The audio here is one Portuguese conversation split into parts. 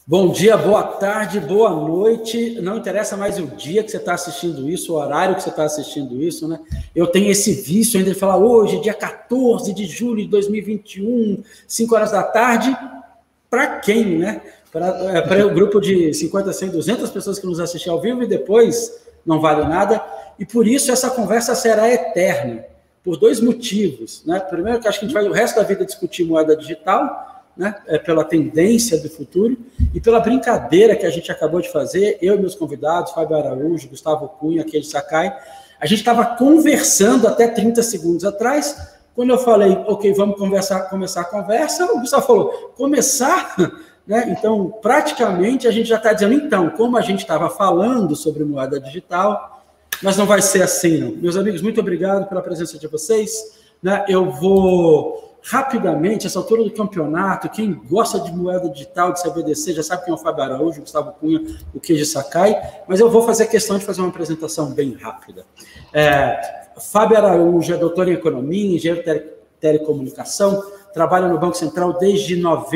Bom dia, boa tarde, boa noite. Não interessa mais o dia que você está assistindo isso, o horário que você está assistindo isso, né? Eu tenho esse vício ainda de falar hoje, dia 14 de julho de 2021, 5 horas da tarde. Para quem, né? Para o grupo de 50, 100, 200 pessoas que nos assistem ao vivo e depois não vale nada. E por isso essa conversa será eterna, por dois motivos, né? Primeiro, que acho que a gente vai o resto da vida discutir moeda digital, né, pela tendência do futuro e pela brincadeira que a gente acabou de fazer, eu e meus convidados, Fábio Araújo, Gustavo Cunha, Keiji Sakai, a gente estava conversando até 30 segundos atrás, quando eu falei, ok, vamos começar a conversa, o Gustavo falou, começar? Né? Então, praticamente, a gente já está dizendo, então, como a gente estava falando sobre moeda digital, mas não vai ser assim, não. Meus amigos, muito obrigado pela presença de vocês, né? Eu vou... Rapidamente, essa altura do campeonato, quem gosta de moeda digital, de CBDC, já sabe quem é o Fábio Araújo, o Gustavo Cunha, o Keiji Sakai, mas eu vou fazer questão de fazer uma apresentação bem rápida. Fábio Araújo é doutor em economia, engenheiro de telecomunicação, trabalha no Banco Central desde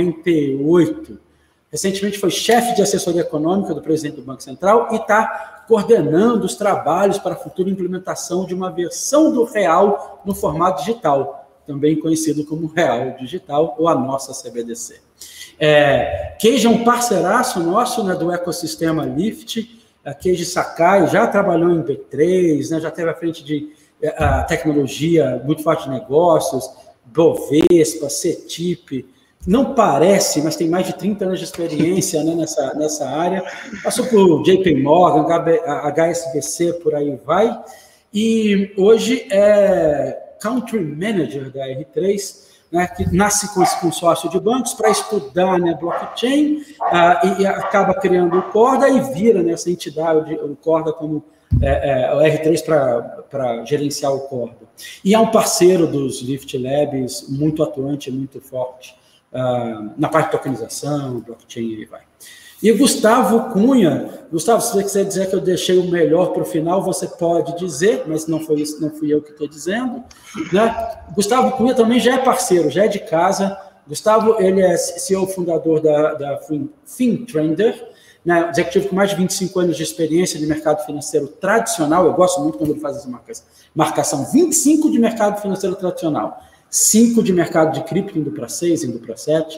98. Recentemente foi chefe de assessoria econômica do presidente do Banco Central e está coordenando os trabalhos para a futura implementação de uma versão do real no formato digital, também conhecido como Real Digital, ou a nossa CBDC. Keiji é um parceiraço nosso, né, do ecossistema Lift. Keiji Sakai já trabalhou em B3, né, já esteve à frente de tecnologia muito forte de negócios, Bovespa, CETIP. Não parece, mas tem mais de 30 anos de experiência, né, nessa área. Passou por JP Morgan, HSBC, por aí vai. E hoje Country Manager da R3, né, que nasce com esse consórcio de bancos para estudar, né, blockchain e acaba criando o Corda e vira nessa entidade, o Corda como o R3 para gerenciar o Corda. E é um parceiro dos Lift Labs, muito atuante, muito forte na parte de tokenização, blockchain e aí vai. E Gustavo Cunha, Gustavo, se você quiser dizer que eu deixei o melhor para o final, você pode dizer, mas não foi isso, não fui eu que estou dizendo, né? Gustavo Cunha também já é parceiro, já é de casa. Gustavo, ele é CEO fundador da FinTrender, né? Executivo com mais de 25 anos de experiência de mercado financeiro tradicional. Eu gosto muito quando ele faz essa marcação. 25 de mercado financeiro tradicional, 5 de mercado de cripto, indo para 6, indo para 7.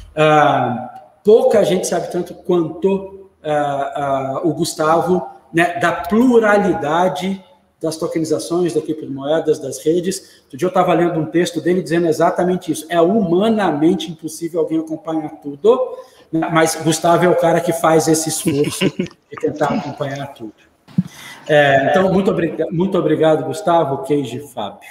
Pouca gente sabe tanto quanto o Gustavo, né, da pluralidade das tokenizações, da criptomoedas, das redes. Outro dia eu estava lendo um texto dele dizendo exatamente isso. É humanamente impossível alguém acompanhar tudo, né, mas Gustavo é o cara que faz esse esforço de tentar acompanhar tudo. Então, muito obrigado, Gustavo, Keiji e Fábio.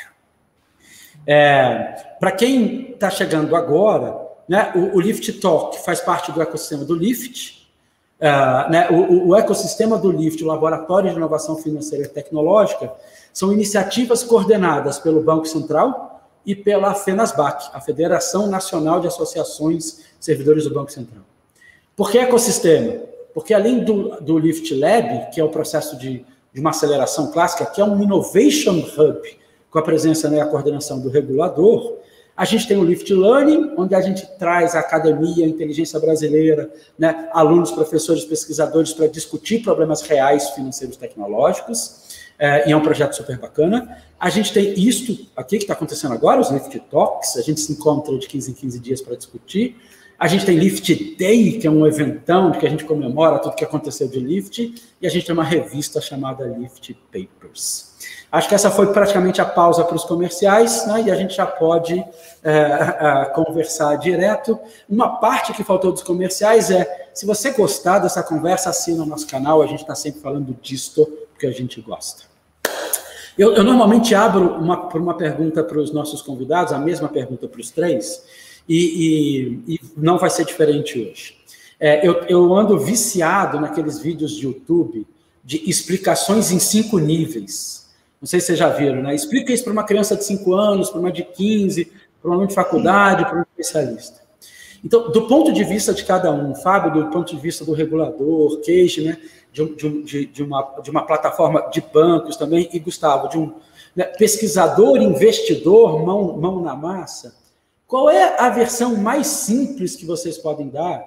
Para quem está chegando agora, né, o Lift Talk faz parte do ecossistema do Lift. Né, o ecossistema do Lift, o Laboratório de Inovação Financeira e Tecnológica, são iniciativas coordenadas pelo Banco Central e pela FENASBAC, a Federação Nacional de Associações Servidores do Banco Central. Por que ecossistema? Porque além do Lift Lab, que é o processo de uma aceleração clássica, que é um Innovation Hub, com a presença, né, e a coordenação do regulador, a gente tem o Lift Learning, onde a gente traz a academia, a inteligência brasileira, né, alunos, professores, pesquisadores para discutir problemas reais, financeiros, tecnológicos, e é um projeto super bacana. A gente tem isto aqui que está acontecendo agora, os Lift Talks, a gente se encontra de 15 em 15 dias para discutir. A gente tem Lift Day, que é um eventão que a gente comemora tudo que aconteceu de Lift, e a gente tem uma revista chamada Lift Papers. Acho que essa foi praticamente a pausa para os comerciais, né? E a gente já pode conversar direto. Uma parte que faltou dos comerciais se você gostar dessa conversa, assina o nosso canal, a gente está sempre falando disto, porque a gente gosta. Eu normalmente abro uma pergunta para os nossos convidados, a mesma pergunta para os três, e não vai ser diferente hoje. Eu ando viciado naqueles vídeos de YouTube de explicações em 5 níveis. Não sei se vocês já viram, né? Explica isso para uma criança de 5 anos, para uma de 15, para um aluno de faculdade, para um especialista. Então, do ponto de vista de cada um, Fábio, do ponto de vista do regulador, Keiji, né, de uma plataforma de bancos também, e Gustavo, de um, né, pesquisador, investidor, mão na massa, qual é a versão mais simples que vocês podem dar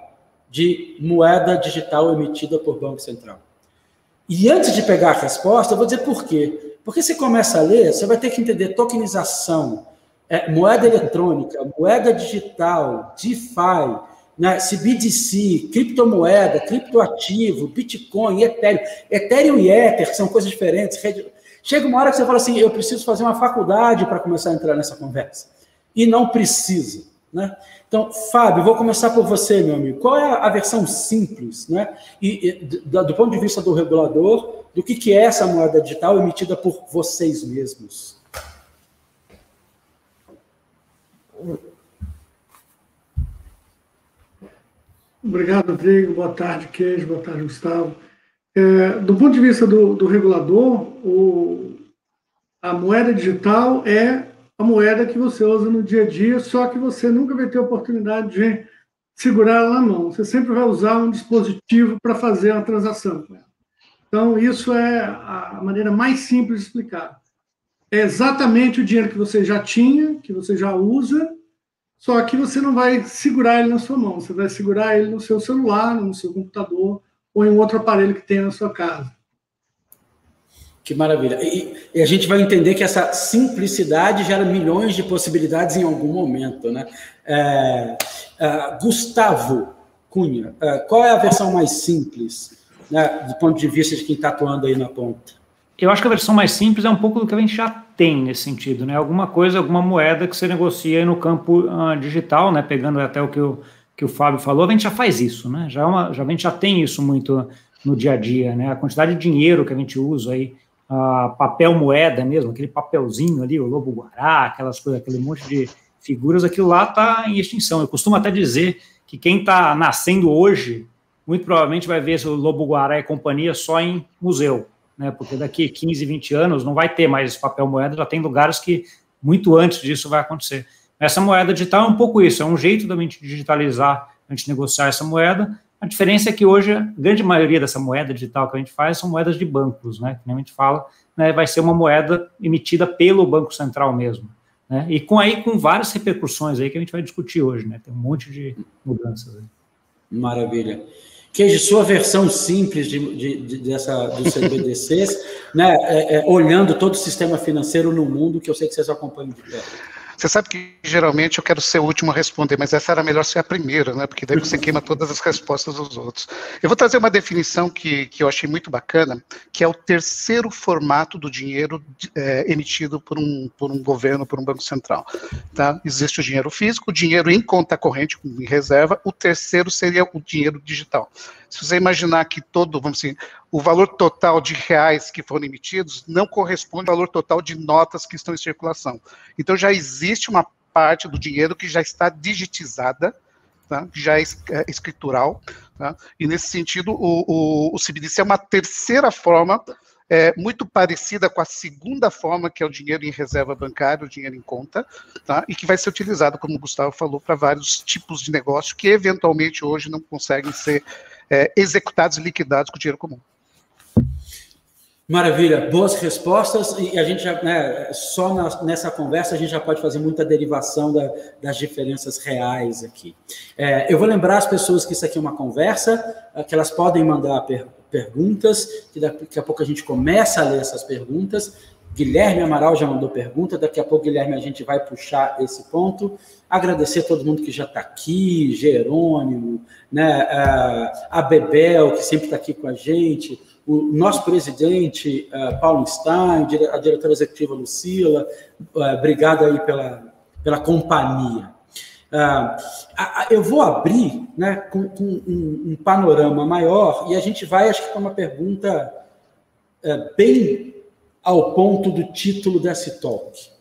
de moeda digital emitida por Banco Central? E antes de pegar a resposta, eu vou dizer por quê. Porque você começa a ler, você vai ter que entender tokenização, moeda eletrônica, moeda digital, DeFi, né, CBDC, criptomoeda, criptoativo, Bitcoin, Ethereum. Ethereum e Ether são coisas diferentes. Chega uma hora que você fala assim, eu preciso fazer uma faculdade para começar a entrar nessa conversa. E não precisa. Né? Então, Fábio, vou começar por você, meu amigo. Qual é a versão simples, né? Do ponto de vista do regulador, do que é essa moeda digital emitida por vocês mesmos? Obrigado, Rodrigo. Boa tarde, Queijo. Boa tarde, Gustavo. Do ponto de vista do regulador, a moeda digital é a moeda que você usa no dia a dia, só que você nunca vai ter a oportunidade de segurar ela na mão. Você sempre vai usar um dispositivo para fazer uma transação com ela. Então, isso é a maneira mais simples de explicar. É exatamente o dinheiro que você já tinha, que você já usa, só que você não vai segurar ele na sua mão, você vai segurar ele no seu celular, no seu computador ou em um outro aparelho que tenha na sua casa. Que maravilha. E a gente vai entender que essa simplicidade gera milhões de possibilidades em algum momento, né? Gustavo Cunha, qual é a versão mais simples, né, do ponto de vista de quem está atuando aí na ponta? Eu acho que a versão mais simples é um pouco do que a gente já tem nesse sentido, né? Alguma coisa, alguma moeda que você negocia aí no campo digital, né? Pegando até o que o Fábio falou, a gente já faz isso, né? A gente já tem isso muito no dia a dia, né? A quantidade de dinheiro que a gente usa aí, papel moeda mesmo, aquele papelzinho ali, o lobo-guará, aquelas coisas, aquele monte de figuras, aquilo lá está em extinção. Eu costumo até dizer que quem está nascendo hoje, muito provavelmente vai ver o lobo-guará e companhia só em museu, né? Porque daqui 15, 20 anos não vai ter mais esse papel moeda, já tem lugares que muito antes disso vai acontecer. Essa moeda digital é um pouco isso, é um jeito da gente digitalizar, a gente negociar essa moeda. A diferença é que hoje a grande maioria dessa moeda digital que a gente faz são moedas de bancos, né? Que a gente fala, né? Vai ser uma moeda emitida pelo Banco Central mesmo, né? E com várias repercussões aí que a gente vai discutir hoje, né? Tem um monte de mudanças aí. Maravilha. Queijo, sua versão simples dos CBDCs, né? Olhando todo o sistema financeiro no mundo, que eu sei que vocês acompanham de perto. Você sabe que, geralmente, eu quero ser o último a responder, mas essa era melhor ser a primeira, né? Porque daí você queima todas as respostas dos outros. Eu vou trazer uma definição que eu achei muito bacana, que é o terceiro formato do dinheiro emitido por um governo, por um banco central. Tá? Existe o dinheiro físico, o dinheiro em conta corrente, em reserva, o terceiro seria o dinheiro digital. Se você imaginar que vamos dizer, o valor total de reais que foram emitidos não corresponde ao valor total de notas que estão em circulação. Então, já existe uma parte do dinheiro que já está digitizada, tá? Que já é escritural, tá? E, nesse sentido, o CBDC é uma terceira forma, muito parecida com a segunda forma, que é o dinheiro em reserva bancária, o dinheiro em conta, tá? E que vai ser utilizado, como o Gustavo falou, para vários tipos de negócio que, eventualmente, hoje não conseguem ser executados e liquidados com dinheiro comum. Maravilha, boas respostas, e a gente já, né, só nessa conversa a gente já pode fazer muita derivação das diferenças reais aqui. Eu vou lembrar as pessoas que isso aqui é uma conversa, que elas podem mandar perguntas, que daqui a pouco a gente começa a ler essas perguntas. Guilherme Amaral já mandou pergunta, daqui a pouco, Guilherme, a gente vai puxar esse ponto. Agradecer a todo mundo que já está aqui, Jerônimo, né, a Bebel, que sempre está aqui com a gente, o nosso presidente, Paulo Stein, a diretora executiva Lucila, obrigado aí pela companhia. Eu vou abrir, né, com um panorama maior, e a gente vai, acho que, para uma pergunta bem ao ponto do título desse talk.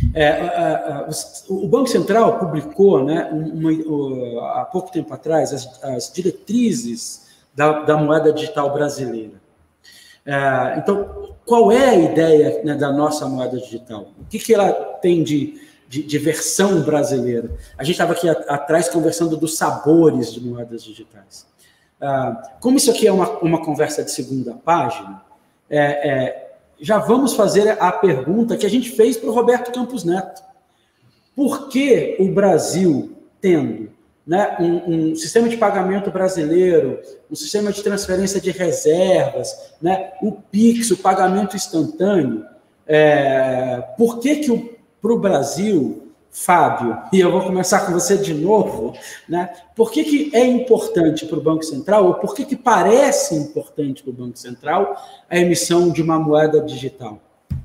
O Banco Central publicou, né, há pouco tempo atrás, as diretrizes da moeda digital brasileira. Então, qual é a ideia, né, da nossa moeda digital? O que ela tem de versão brasileira? A gente estava aqui atrás conversando dos sabores de moedas digitais. Como isso aqui é uma conversa de segunda página, já vamos fazer a pergunta que a gente fez para o Roberto Campos Neto. Por que o Brasil, tendo né, um sistema de pagamento brasileiro, um sistema de transferência de reservas, né, o Pix, o pagamento instantâneo, por que para o Brasil, Fábio, e eu vou começar com você de novo, né, por que é importante para o Banco Central, ou por que parece importante para o Banco Central a emissão de uma moeda digital?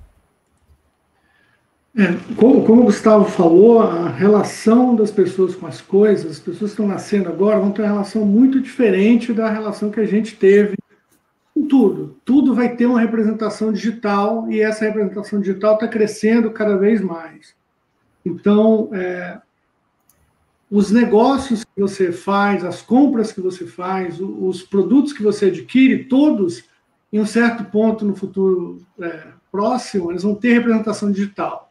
Como o Gustavo falou, a relação das pessoas com as coisas, as pessoas que estão nascendo agora vão ter uma relação muito diferente da relação que a gente teve com tudo. Tudo vai ter uma representação digital e essa representação digital está crescendo cada vez mais. Então, os negócios que você faz, as compras que você faz, os produtos que você adquire, todos, em um certo ponto no futuro próximo, eles vão ter representação digital.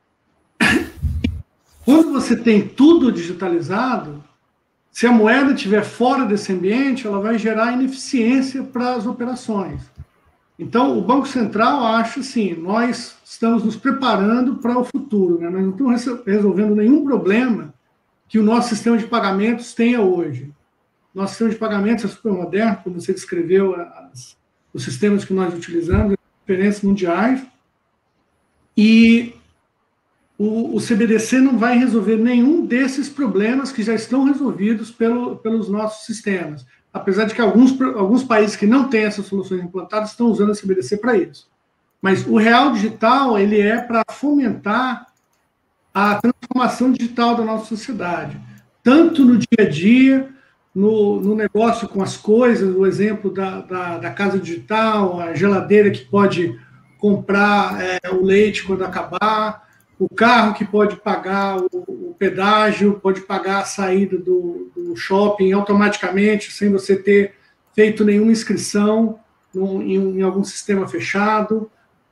Quando você tem tudo digitalizado, se a moeda estiver fora desse ambiente, ela vai gerar ineficiência para as operações. Então, o Banco Central acha assim, nós estamos nos preparando para o futuro, né? Nós não estamos resolvendo nenhum problema que o nosso sistema de pagamentos tenha hoje. Nosso sistema de pagamentos é super moderno, como você descreveu, os sistemas que nós utilizamos, referências mundiais, e o CBDC não vai resolver nenhum desses problemas que já estão resolvidos pelos nossos sistemas. Apesar de que alguns países que não têm essas soluções implantadas estão usando a CBDC para isso. Mas o real digital, ele é para fomentar a transformação digital da nossa sociedade. Tanto no dia a dia, no negócio com as coisas, o exemplo da casa digital, a geladeira que pode comprar o leite quando acabar, o carro que pode pagar o pedágio, pode pagar a saída do shopping automaticamente, sem você ter feito nenhuma inscrição em algum sistema fechado.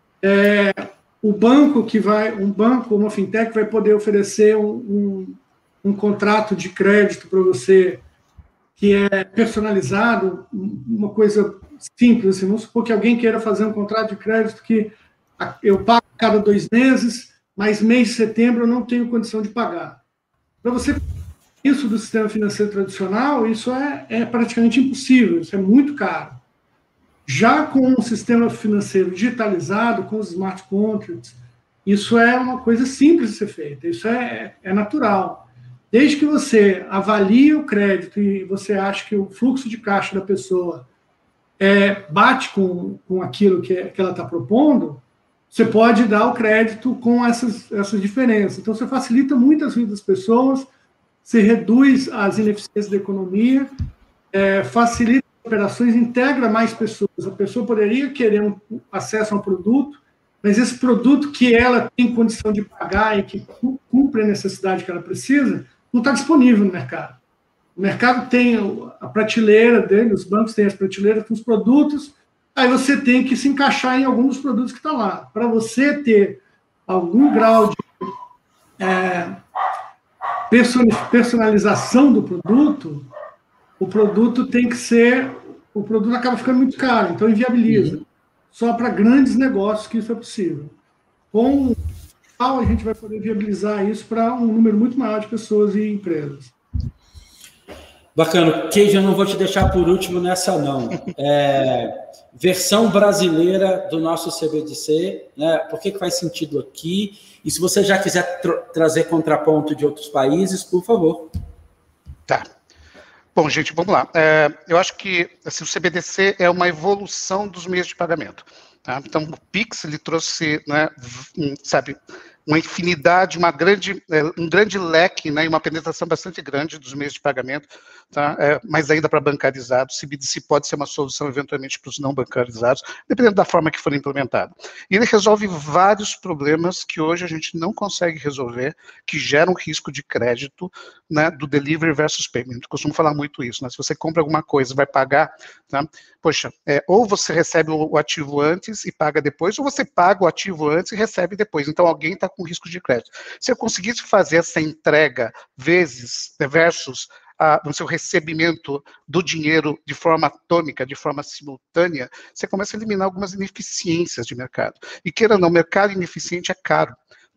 O banco uma fintech vai poder oferecer um contrato de crédito para você que é personalizado, uma coisa simples, assim, vamos supor que alguém queira fazer um contrato de crédito que eu pago a cada 2 meses, mas mês de setembro eu não tenho condição de pagar. Para você isso do sistema financeiro tradicional, isso é praticamente impossível, isso é muito caro. Já com um sistema financeiro digitalizado, com os smart contracts, isso é uma coisa simples de ser feita, isso é natural. Desde que você avalie o crédito e você acha que o fluxo de caixa da pessoa bate com aquilo que ela está propondo, você pode dar o crédito com essas diferenças. Então, você facilita muito as vidas das pessoas, você reduz as ineficiências da economia, facilita as operações, integra mais pessoas. A pessoa poderia querer um acesso a um produto, mas esse produto que ela tem condição de pagar e que cumpre a necessidade que ela precisa, não está disponível no mercado. O mercado tem a prateleira dele, os bancos têm as prateleiras com os produtos, aí você tem que se encaixar em algum dos produtos que está lá. Para você ter algum grau de personalização do produto, o produto tem que ser... O produto acaba ficando muito caro, então inviabiliza. Só para grandes negócios que isso é possível. Com o a gente vai poder viabilizar isso para um número muito maior de pessoas e empresas. Bacana. Keiji, eu não vou te deixar por último nessa, não. Versão brasileira do nosso CBDC, né? Por que faz sentido aqui? E se você já quiser trazer contraponto de outros países, por favor. Tá. Bom, gente, vamos lá. Eu acho que assim, o CBDC é uma evolução dos meios de pagamento. Tá? Então, o Pix, ele trouxe, né, uma infinidade, um grande leque, né, e uma penetração bastante grande dos meios de pagamento, tá? Mas ainda para bancarizados. O CBDC pode ser uma solução, eventualmente, para os não bancarizados, dependendo da forma que for implementado. E ele resolve vários problemas que hoje a gente não consegue resolver, que geram risco de crédito, né, do delivery versus payment. Eu costumo falar muito isso, né? Se você compra alguma coisa e vai pagar, tá? Poxa, ou você recebe o ativo antes e paga depois, ou você paga o ativo antes e recebe depois. Então, alguém está com risco de crédito. Se eu conseguisse fazer essa entrega versus no seu recebimento do dinheiro de forma atômica, de forma simultânea, você começa a eliminar algumas ineficiências de mercado. E queira ou não, mercado ineficiente é caro.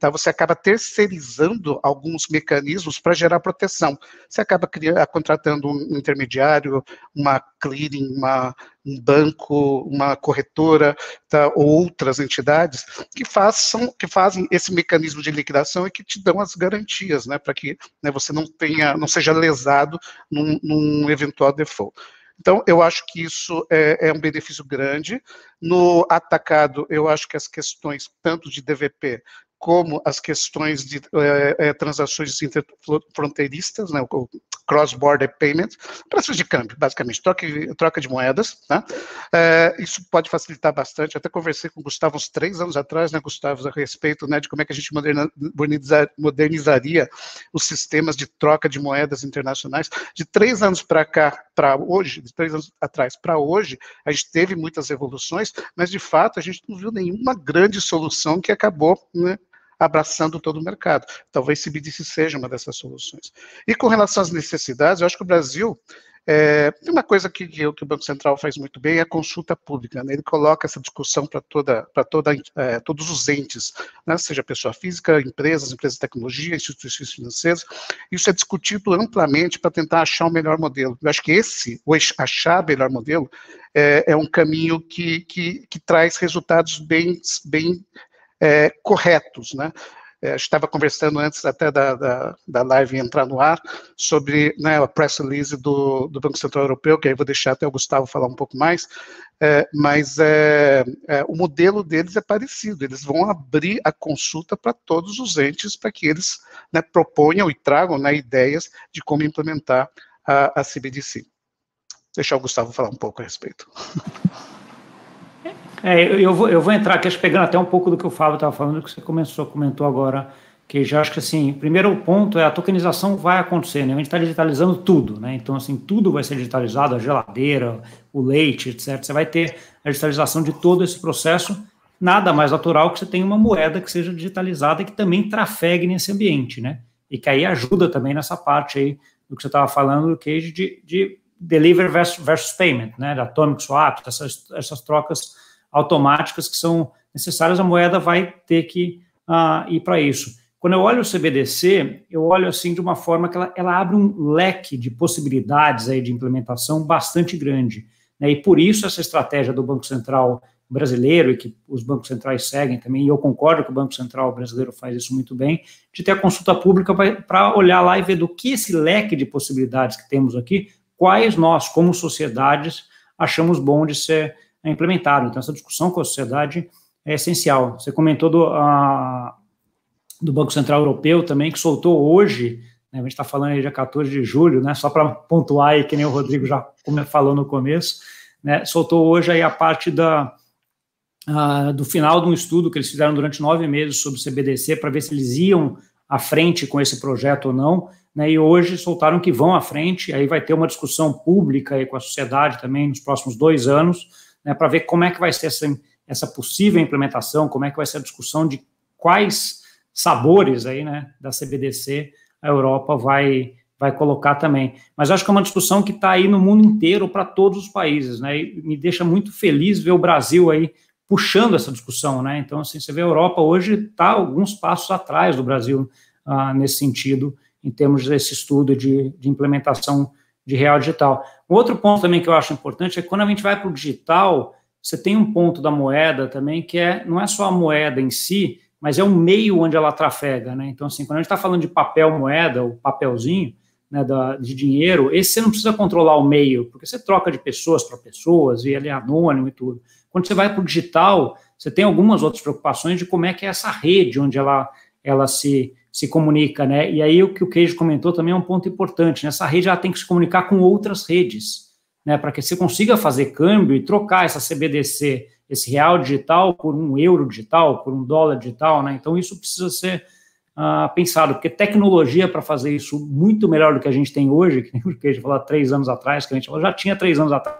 tá? Você acaba terceirizando alguns mecanismos para gerar proteção. Você acaba contratando um intermediário, uma clearing, um banco, uma corretora, tá? Ou outras entidades que fazem esse mecanismo de liquidação e que te dão as garantias, né, para que, né, você não seja lesado num eventual default. Então, eu acho que isso é um benefício grande. No atacado, eu acho que as questões, tanto de DVP, como as questões de transações interfronteiristas, né, o cross-border payment, operações de câmbio, basicamente, troca de moedas, tá? Isso pode facilitar bastante. Até conversei com o Gustavo uns 3 anos atrás, né, Gustavo, a respeito, né, de como é que a gente modernizaria os sistemas de troca de moedas internacionais. De 3 anos para cá, para hoje, de 3 anos atrás para hoje, a gente teve muitas evoluções, mas, de fato, a gente não viu nenhuma grande solução que acabou, né, abraçando todo o mercado. Talvez CBDC seja uma dessas soluções. E com relação às necessidades, eu acho que o Brasil tem uma coisa que o Banco Central faz muito bem, é a consulta pública, né? Ele coloca essa discussão para todos os entes, né? Seja pessoa física, empresas de tecnologia, instituições financeiras. Isso é discutido amplamente para tentar achar o melhor modelo. Eu acho que achar o melhor modelo é um caminho que traz resultados bem corretos, né? Estava conversando antes até da live entrar no ar sobre, né, a press release do Banco Central Europeu, que aí vou deixar até o Gustavo falar um pouco mais, mas o modelo deles é parecido, eles vão abrir a consulta para todos os entes para que eles, né, proponham e tragam, né, ideias de como implementar a CBDC. Vou deixar o Gustavo falar um pouco a respeito. Eu vou entrar aqui, pegando até um pouco do que o Fábio estava falando, que você comentou agora, que já acho que, assim, o primeiro ponto é a tokenização vai acontecer, né? A gente está digitalizando tudo, né? Então, assim, tudo vai ser digitalizado, a geladeira, o leite, etc. Você vai ter a digitalização de todo esse processo, nada mais natural que você tenha uma moeda que seja digitalizada e que também trafegue nesse ambiente, né? E que aí ajuda também nessa parte aí do que você estava falando, Cage, de deliver versus payment, né? Da atomic swap, essas trocas automáticas que são necessárias, a moeda vai ter que ir para isso. Quando eu olho o CBDC, eu olho assim de uma forma que ela abre um leque de possibilidades aí de implementação bastante grande, né? E por isso essa estratégia do Banco Central brasileiro, e que os bancos centrais seguem também, e eu concordo que o Banco Central brasileiro faz isso muito bem, de ter a consulta pública para olhar lá e ver do que esse leque de possibilidades que temos aqui, quais nós, como sociedades, achamos bom de ser implementado. Então, essa discussão com a sociedade é essencial. Você comentou do Banco Central Europeu também, que soltou hoje, né, a gente está falando aí dia 14 de julho, né, só para pontuar aí, que nem o Rodrigo já falou no começo, né, soltou hoje aí a parte do final de um estudo que eles fizeram durante 9 meses sobre o CBDC, para ver se eles iam à frente com esse projeto ou não, né, e hoje soltaram que vão à frente, aí vai ter uma discussão pública aí com a sociedade também nos próximos 2 anos, né, para ver como é que vai ser essa possível implementação, como é que vai ser a discussão de quais sabores aí, né, da CBDC a Europa vai colocar também. Mas acho que é uma discussão que está aí no mundo inteiro para todos os países, né, e me deixa muito feliz ver o Brasil aí puxando essa discussão, né. Então, assim, você vê a Europa hoje está alguns passos atrás do Brasil nesse sentido, em termos desse estudo de implementação de real digital. Um outro ponto também que eu acho importante é que quando a gente vai para o digital, você tem um ponto da moeda também que não é só a moeda em si, mas é um meio onde ela trafega, né? Então, assim, quando a gente está falando de papel moeda, o papelzinho, né, de dinheiro, esse você não precisa controlar o meio, porque você troca de pessoas para pessoas, e ele é anônimo e tudo. Quando você vai para o digital, você tem algumas outras preocupações de como é que é essa rede onde ela se comunica, né? E aí o que o Cage comentou também é um ponto importante, né? Essa rede ela tem que se comunicar com outras redes, né? Para que você consiga fazer câmbio e trocar essa CBDC, esse real digital, por um euro digital, por um dólar digital, né? Então isso precisa ser pensado, porque tecnologia para fazer isso muito melhor do que a gente tem hoje, que nem o Cage falou 3 anos atrás, que a gente falou, já tinha 3 anos atrás.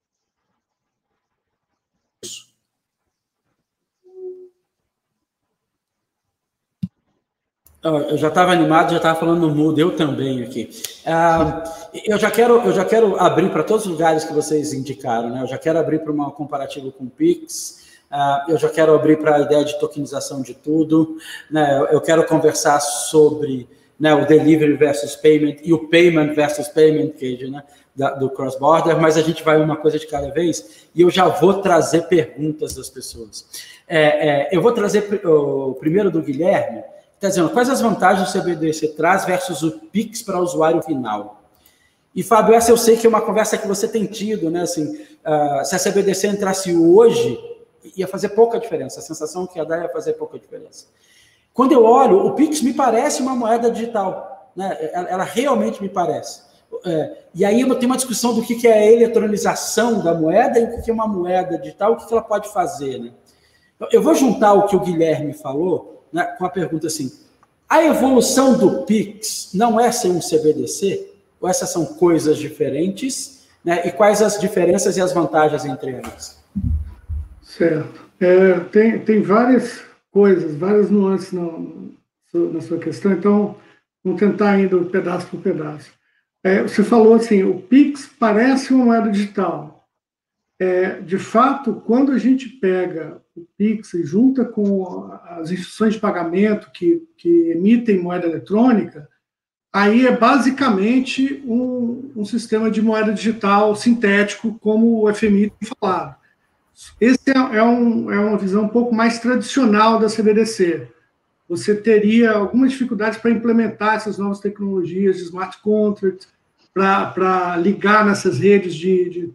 Eu já estava animado, já estava falando no mudo, eu também aqui. Eu já quero abrir para todos os lugares que vocês indicaram, né? Eu já quero abrir para um comparativo com o Pix, eu já quero abrir para a ideia de tokenização de tudo, né? Eu quero conversar sobre, né, o delivery versus payment e o payment versus payment, né, do cross-border, mas a gente vai uma coisa de cada vez e eu já vou trazer perguntas das pessoas. Eu vou trazer o primeiro do Guilherme, que está dizendo quais as vantagens o CBDC traz versus o Pix para o usuário final. E, Fábio, essa eu sei que é uma conversa que você tem tido, né? Assim, se a CBDC entrasse hoje, ia fazer pouca diferença. A sensação que ia dar ia fazer pouca diferença. Quando eu olho, o Pix me parece uma moeda digital, né? Ela realmente me parece. E aí eu tenho uma discussão do que é a eletronização da moeda e o que é uma moeda digital, o que ela pode fazer, né? Eu vou juntar o que o Guilherme falou, né, com a pergunta assim, a evolução do Pix não é sem um CBDC? Ou essas são coisas diferentes, né? E quais as diferenças e as vantagens entre elas? Certo. Tem várias coisas, várias nuances na sua questão, então vamos tentar indo pedaço por pedaço. Você falou assim, o Pix parece uma moeda digital. De fato, quando a gente pega o Pix e junta com as instituições de pagamento que emitem moeda eletrônica, aí é basicamente um sistema de moeda digital sintético, como o FMI tem falado. Esse é uma visão um pouco mais tradicional da CBDC. Você teria algumas dificuldades para implementar essas novas tecnologias de smart contracts, para ligar nessas redes que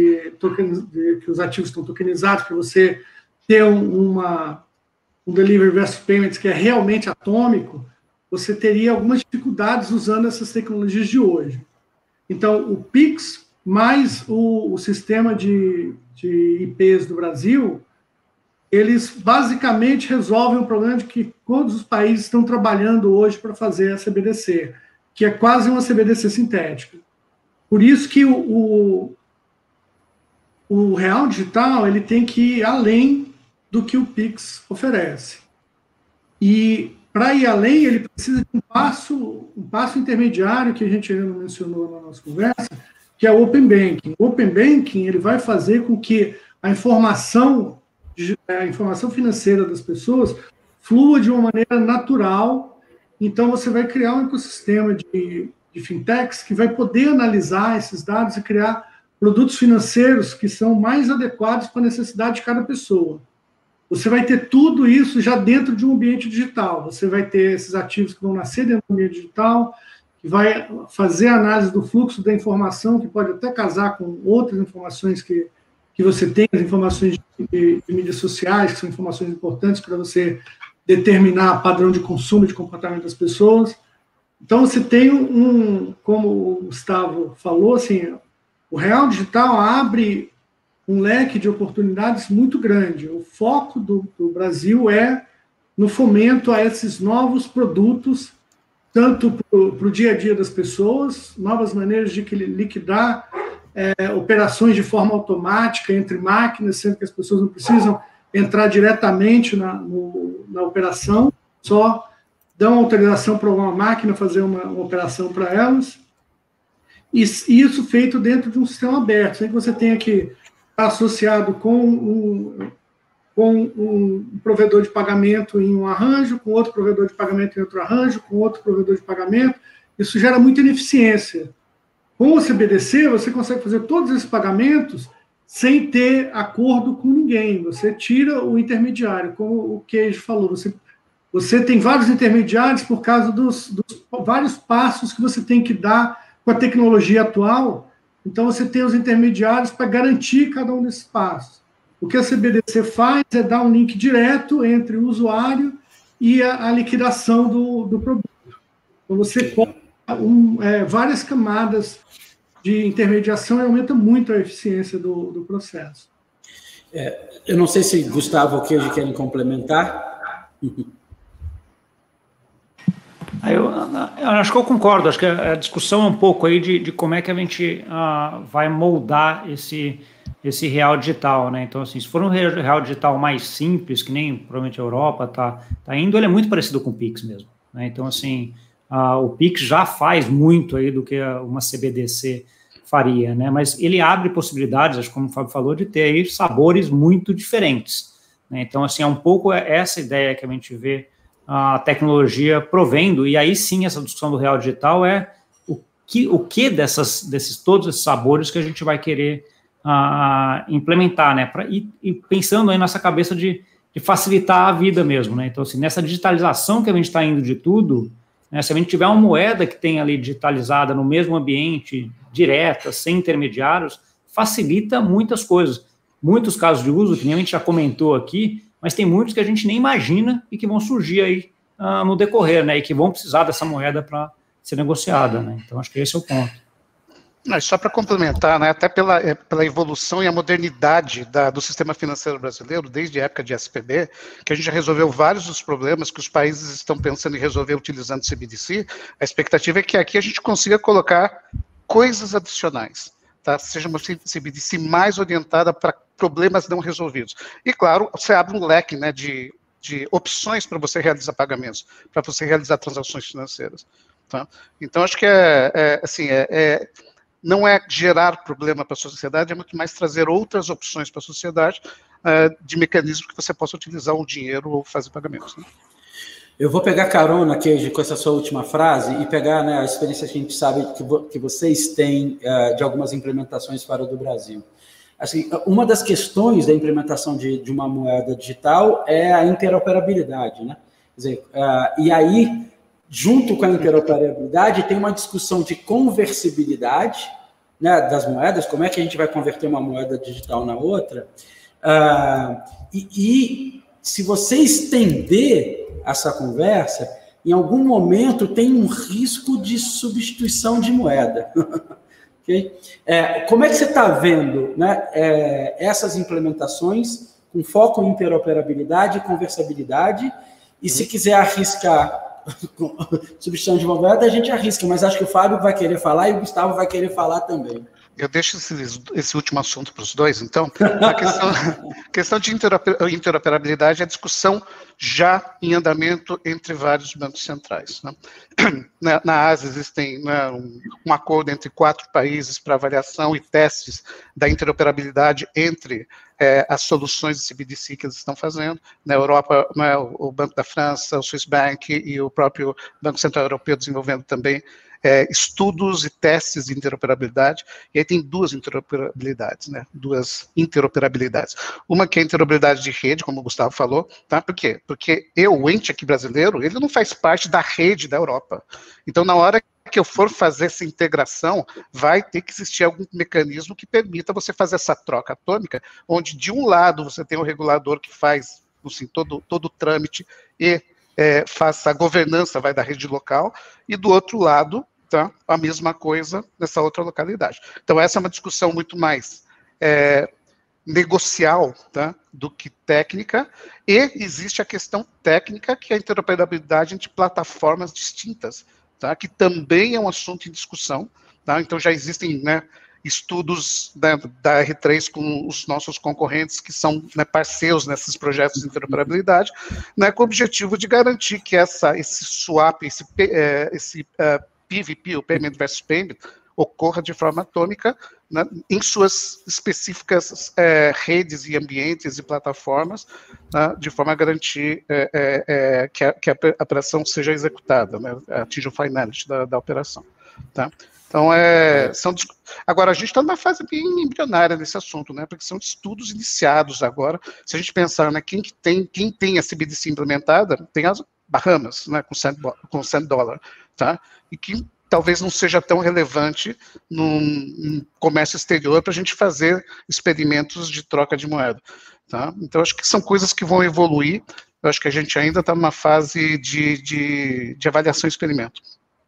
os ativos estão tokenizados, para você ter um delivery versus payments que é realmente atômico, você teria algumas dificuldades usando essas tecnologias de hoje. Então, o Pix mais o sistema de IPs do Brasil, eles basicamente resolvem o problema de que todos os países estão trabalhando hoje para fazer a CBDC, que é quase uma CBDC sintética. Por isso que o real digital ele tem que ir além do que o Pix oferece. E, para ir além, ele precisa de um passo intermediário, que a gente ainda não mencionou na nossa conversa, que é o Open Banking. O Open Banking ele vai fazer com que a informação financeira das pessoas flua de uma maneira natural. Então, você vai criar um ecossistema de fintechs que vai poder analisar esses dados e criar produtos financeiros que são mais adequados para a necessidade de cada pessoa. Você vai ter tudo isso já dentro de um ambiente digital. Você vai ter esses ativos que vão nascer dentro do ambiente digital, que vai fazer a análise do fluxo da informação, que pode até casar com outras informações que você tem, as informações de mídias sociais, que são informações importantes para você determinar padrão de consumo e de comportamento das pessoas. Então, você tem como o Gustavo falou, assim, o real digital abre um leque de oportunidades muito grande. O foco do Brasil é no fomento a esses novos produtos, tanto para o dia a dia das pessoas, novas maneiras de liquidar operações de forma automática entre máquinas, sendo que as pessoas não precisam entrar diretamente na operação, só dão autorização para uma máquina fazer uma operação para elas, e isso feito dentro de um sistema aberto, sem que você tenha que estar associado com um provedor de pagamento em um arranjo, com outro provedor de pagamento em outro arranjo, com outro provedor de pagamento. Isso gera muita ineficiência. Com o CBDC, você consegue fazer todos esses pagamentos sem ter acordo com ninguém. Você tira o intermediário, como o Queijo falou. Você tem vários intermediários por causa dos vários passos que você tem que dar com a tecnologia atual. Então, você tem os intermediários para garantir cada um desses passos. O que a CBDC faz é dar um link direto entre o usuário e a liquidação do produto. Então, você coloca várias camadas de intermediação e aumenta muito a eficiência do processo. Eu não sei se Gustavo ou Queijo querem complementar. Eu acho que eu concordo. Acho que a discussão é um pouco aí de como é que a gente vai moldar esse real digital, né? Então, assim, se for um real digital mais simples, que nem provavelmente a Europa tá indo, ele é muito parecido com o Pix mesmo, né? Então, assim, o Pix já faz muito aí do que uma CBDC faria, né? Mas ele abre possibilidades, acho que como o Fábio falou, de ter aí sabores muito diferentes, né? Então, assim, é um pouco essa ideia que a gente vê a tecnologia provendo, e aí sim essa discussão do real digital é o que desses todos esses sabores que a gente vai querer implementar, né? E pensando aí nessa cabeça de facilitar a vida mesmo, né? Então, assim, nessa digitalização que a gente está indo de tudo, né, se a gente tiver uma moeda que tem ali digitalizada no mesmo ambiente, direta, sem intermediários, facilita muitas coisas. Muitos casos de uso, que nem a gente já comentou aqui, mas tem muitos que a gente nem imagina e que vão surgir aí no decorrer, né? E que vão precisar dessa moeda para ser negociada, né? Então, acho que esse é o ponto. Só para complementar, né, até pela evolução e a modernidade do sistema financeiro brasileiro, desde a época de SPB, que a gente já resolveu vários dos problemas que os países estão pensando em resolver utilizando o CBDC, a expectativa é que aqui a gente consiga colocar coisas adicionais, tá? Seja uma CBDC mais orientada para problemas não resolvidos. E, claro, você abre um leque, né, de opções para você realizar pagamentos, para você realizar transações financeiras. Tá? Então, acho que não é gerar problema para a sociedade, é muito mais trazer outras opções para a sociedade de mecanismos que você possa utilizar o dinheiro ou fazer pagamentos. Né? Eu vou pegar carona, Queijo, com essa sua última frase e pegar, né, a experiência que a gente sabe que vocês têm de algumas implementações fora do Brasil. Assim, uma das questões da implementação de uma moeda digital é a interoperabilidade, né? Quer dizer, e aí, junto com a interoperabilidade, tem uma discussão de conversibilidade, né, das moedas, como é que a gente vai converter uma moeda digital na outra, e se você estender essa conversa, em algum momento tem um risco de substituição de moeda. Okay? Como é que você está vendo, né, essas implementações com foco em interoperabilidade e conversabilidade, e se quiser arriscar substituição de moeda, a gente arrisca, mas acho que o Fábio vai querer falar e o Gustavo vai querer falar também. Eu deixo esse último assunto para os dois, então. A questão de interoperabilidade é a discussão já em andamento entre vários bancos centrais. Né? Na Ásia existem, né, um acordo entre 4 países para avaliação e testes da interoperabilidade entre as soluções de CBDC que eles estão fazendo. Na Europa, né, o Banco da França, o Swiss Bank e o próprio Banco Central Europeu desenvolvendo também estudos e testes de interoperabilidade, e aí tem duas interoperabilidades, né? Duas interoperabilidades. Uma que é a interoperabilidade de rede, como o Gustavo falou, tá? Por quê? Porque o ente aqui brasileiro, ele não faz parte da rede da Europa. Então, na hora que eu for fazer essa integração, vai ter que existir algum mecanismo que permita você fazer essa troca atômica, onde de um lado você tem o regulador que faz, assim, todo o trâmite e faça a governança, vai da rede local, e do outro lado, tá, a mesma coisa nessa outra localidade. Então, essa é uma discussão muito mais negocial, tá, do que técnica, e existe a questão técnica, que é a interoperabilidade entre plataformas distintas, tá, que também é um assunto em discussão. Tá? Então, já existem, né, estudos da R3 com os nossos concorrentes, que são, né, parceiros nesses projetos de interoperabilidade, né, com o objetivo de garantir que esse swap, esse PVP, o Payment versus Payment, ocorra de forma atômica, né, em suas específicas redes e ambientes e plataformas, né, de forma a garantir que a operação seja executada, né, atinja o finality da operação. Tá? Então, agora, a gente está numa fase bem embrionária nesse assunto, né, porque são estudos iniciados agora. Se a gente pensar, né, quem tem a CBDC implementada, tem as Bahamas, né, com $100, tá? E que talvez não seja tão relevante no comércio exterior para a gente fazer experimentos de troca de moeda. Tá? Então, acho que são coisas que vão evoluir. Eu acho que a gente ainda está numa fase de avaliação e experimento.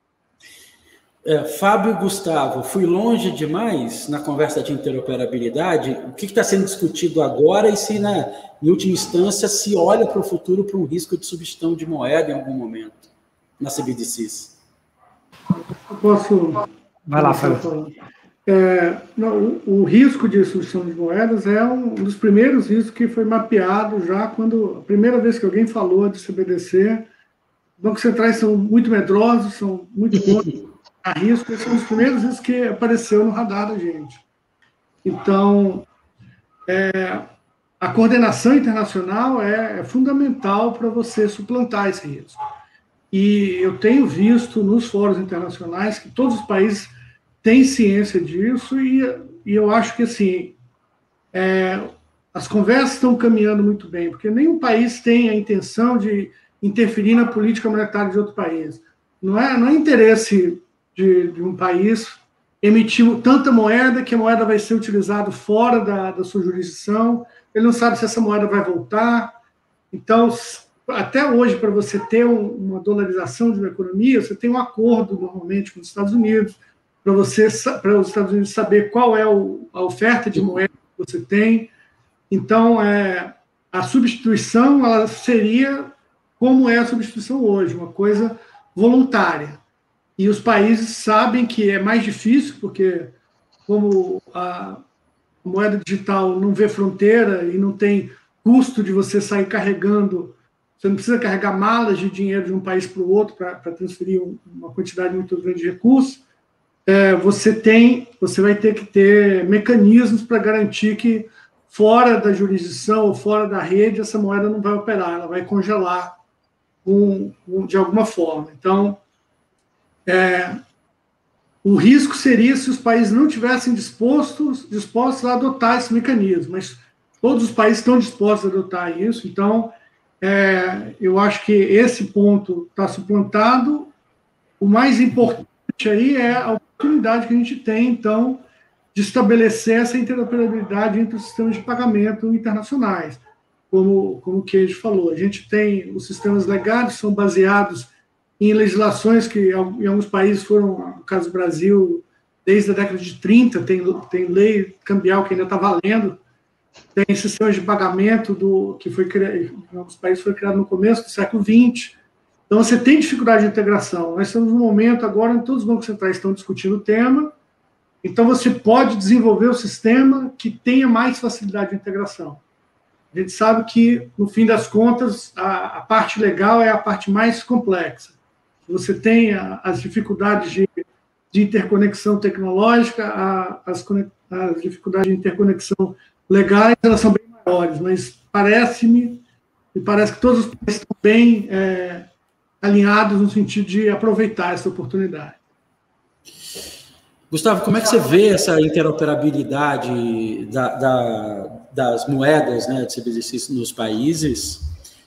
Fábio e Gustavo, fui longe demais na conversa de interoperabilidade? O que está sendo discutido agora e se, em última instância, se olha para o futuro para um risco de substituição de moeda em algum momento na CBDCs? Eu posso... Vai lá, Fábio. O risco de substituição de moedas é um dos primeiros riscos que foi mapeado já quando... A primeira vez que alguém falou de CBDC, bancos centrais são muito medrosos, são muito bons a risco, esses são os primeiros riscos que apareceu no radar da gente. Então, a coordenação internacional é fundamental para você suplantar esse risco. E eu tenho visto nos fóruns internacionais que todos os países têm ciência disso e eu acho que, assim, as conversas estão caminhando muito bem, porque nenhum país tem a intenção de interferir na política monetária de outro país. Não é interesse de um país emitir tanta moeda que a moeda vai ser utilizada fora da sua jurisdição, ele não sabe se essa moeda vai voltar. Então, até hoje, para você ter uma dolarização de uma economia, você tem um acordo, normalmente, com os Estados Unidos, para os Estados Unidos saber qual é a oferta de moeda que você tem. Então, a substituição ela seria como é a substituição hoje, uma coisa voluntária. E os países sabem que é mais difícil, porque como a moeda digital não vê fronteira e não tem custo de você sair carregando, você não precisa carregar malas de dinheiro de um país para o outro para transferir uma quantidade muito grande de recursos, você vai ter que ter mecanismos para garantir que fora da jurisdição ou fora da rede essa moeda não vai operar, ela vai congelar de alguma forma. Então, o risco seria se os países não tivessem dispostos a adotar esse mecanismo, mas todos os países estão dispostos a adotar isso. Então, eu acho que esse ponto está suplantado. O mais importante aí é a oportunidade que a gente tem, então, de estabelecer essa interoperabilidade entre os sistemas de pagamento internacionais. Como o Keiji falou, a gente tem os sistemas legais que são baseados em legislações que em alguns países foram, no caso do Brasil, desde a década de 30, tem lei cambial que ainda está valendo, tem sistemas de pagamento que foi criado, em alguns países foi criado no começo do século XX. Então, você tem dificuldade de integração. Nós estamos num momento agora em que todos os bancos centrais estão discutindo o tema, então você pode desenvolver o sistema que tenha mais facilidade de integração. A gente sabe que, no fim das contas, a parte legal é a parte mais complexa. Você tem as dificuldades de interconexão tecnológica, as dificuldades de interconexão legais, elas são bem maiores, mas parece que todos os países estão bem alinhados no sentido de aproveitar essa oportunidade. Gustavo, como é que você vê essa interoperabilidade das moedas, né, de CBDC nos países?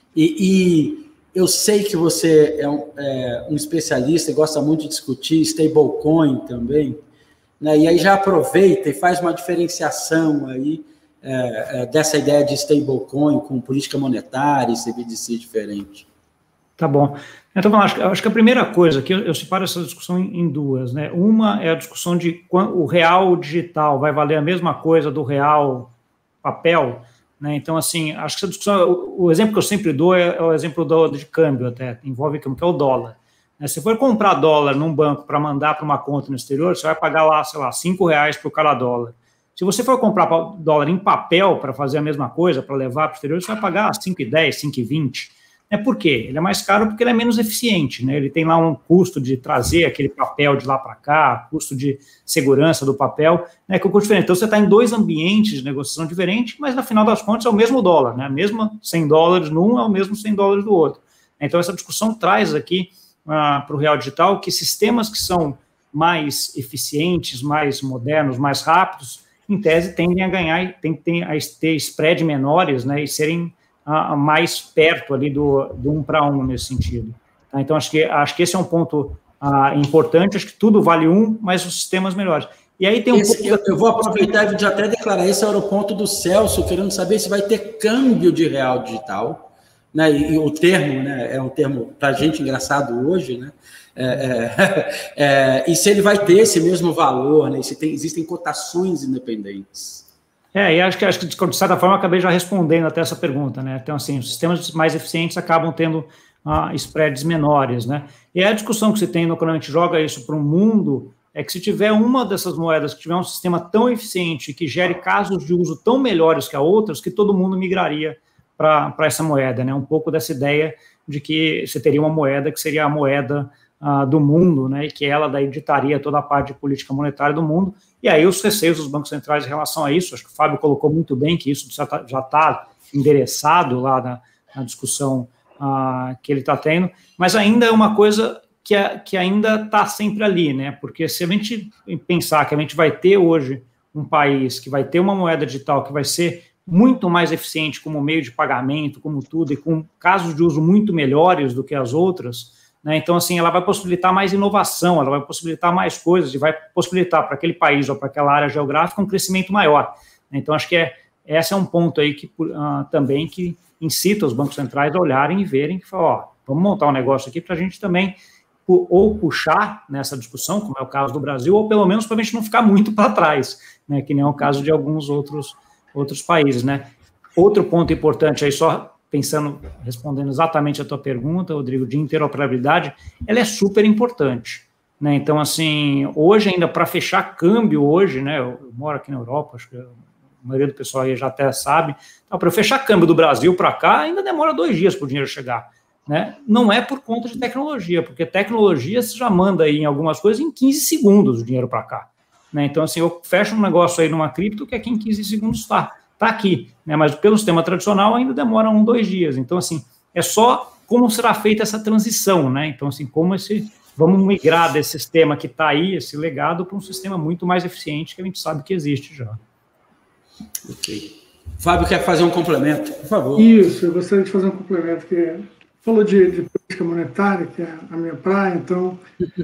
E eu sei que você é um especialista e gosta muito de discutir stablecoin também, né, e aí já aproveita e faz uma diferenciação aí dessa ideia de stablecoin com política monetária e CBDC diferente. Tá bom. Então, acho que a primeira coisa que eu separo essa discussão em duas, né? Uma é a discussão de o real digital vai valer a mesma coisa do real papel, né? Então, assim, acho que essa discussão, o exemplo que eu sempre dou é o exemplo de câmbio, até, envolve que é o dólar. Se for comprar dólar num banco para mandar para uma conta no exterior, você vai pagar lá, sei lá, R$5 por cada dólar. Se você for comprar dólar em papel para fazer a mesma coisa, para levar para o exterior, você vai pagar R$5,10, R$5,20. Por quê? Ele é mais caro porque ele é menos eficiente, né? Ele tem lá um custo de trazer aquele papel de lá para cá, custo de segurança do papel, né? Que é um custo diferente. Então, você está em dois ambientes de negociação diferentes, mas, no final das contas, é o mesmo dólar, né? Mesmo $100 num é o mesmo $100 do outro. Então, essa discussão traz aqui para o real digital que sistemas que são mais eficientes, mais modernos, mais rápidos, em tese, tendem a ganhar, tendem a ter spread menores, né? E serem mais perto ali do 1 para 1 nesse sentido. Tá? Então, acho que esse é um ponto importante, acho que tudo vale mas os sistemas melhores. E aí tem eu vou aproveitar e até declarar, esse era o ponto do Celso, querendo saber se vai ter câmbio de real digital, né? E o termo, né, é um termo para a gente engraçado hoje, né? E se ele vai ter esse mesmo valor, né? Se existem cotações independentes. E acho que de certa forma, eu acabei já respondendo até essa pergunta, né? Então, assim, os sistemas mais eficientes acabam tendo spreads menores, né? E a discussão que se tem quando a gente joga isso para o mundo é que se tiver uma dessas moedas que tiver um sistema tão eficiente que gere casos de uso tão melhores que a outras, que todo mundo migraria para essa moeda, né? Um pouco dessa ideia de que você teria uma moeda que seria a moeda do mundo, né, e que ela daí ditaria toda a parte de política monetária do mundo, e aí os receios dos bancos centrais em relação a isso, acho que o Fábio colocou muito bem que isso já está endereçado lá na discussão que ele está tendo, mas ainda é uma coisa que ainda está sempre ali, né, porque se a gente pensar que a gente vai ter hoje um país que vai ter uma moeda digital que vai ser muito mais eficiente como meio de pagamento, como tudo, e com casos de uso muito melhores do que as outras, né? Então, assim, ela vai possibilitar mais inovação, ela vai possibilitar mais coisas e vai possibilitar para aquele país ou para aquela área geográfica um crescimento maior. Então, acho que esse é um ponto aí que também que incita os bancos centrais a olharem e verem que falam, vamos montar um negócio aqui para a gente também ou puxar nessa discussão, como é o caso do Brasil, ou pelo menos para a gente não ficar muito para trás, né? Que nem é o caso de alguns outros países, né? Outro ponto importante aí, só respondendo exatamente a tua pergunta, Rodrigo, de interoperabilidade, ela é super importante, né? Então, assim, hoje ainda para fechar câmbio hoje, né? Eu moro aqui na Europa, acho que a maioria do pessoal aí já até sabe, então, para fechar câmbio do Brasil para cá, ainda demora 2 dias para o dinheiro chegar, né? Não é por conta de tecnologia, porque tecnologia você já manda aí em algumas coisas em 15 segundos o dinheiro para cá, né? Então, assim, eu fecho um negócio aí numa cripto que aqui em 15 segundos está aqui, né? Mas pelo sistema tradicional ainda demora 1-2 dias. Então, assim, é só como será feita essa transição, né? Então, assim, vamos migrar desse sistema que está aí, esse legado, para um sistema muito mais eficiente que a gente sabe que existe já. Ok. Fábio quer fazer um complemento, por favor. Isso, eu gostaria de fazer um complemento, que falou de política monetária, que é a minha praia, então...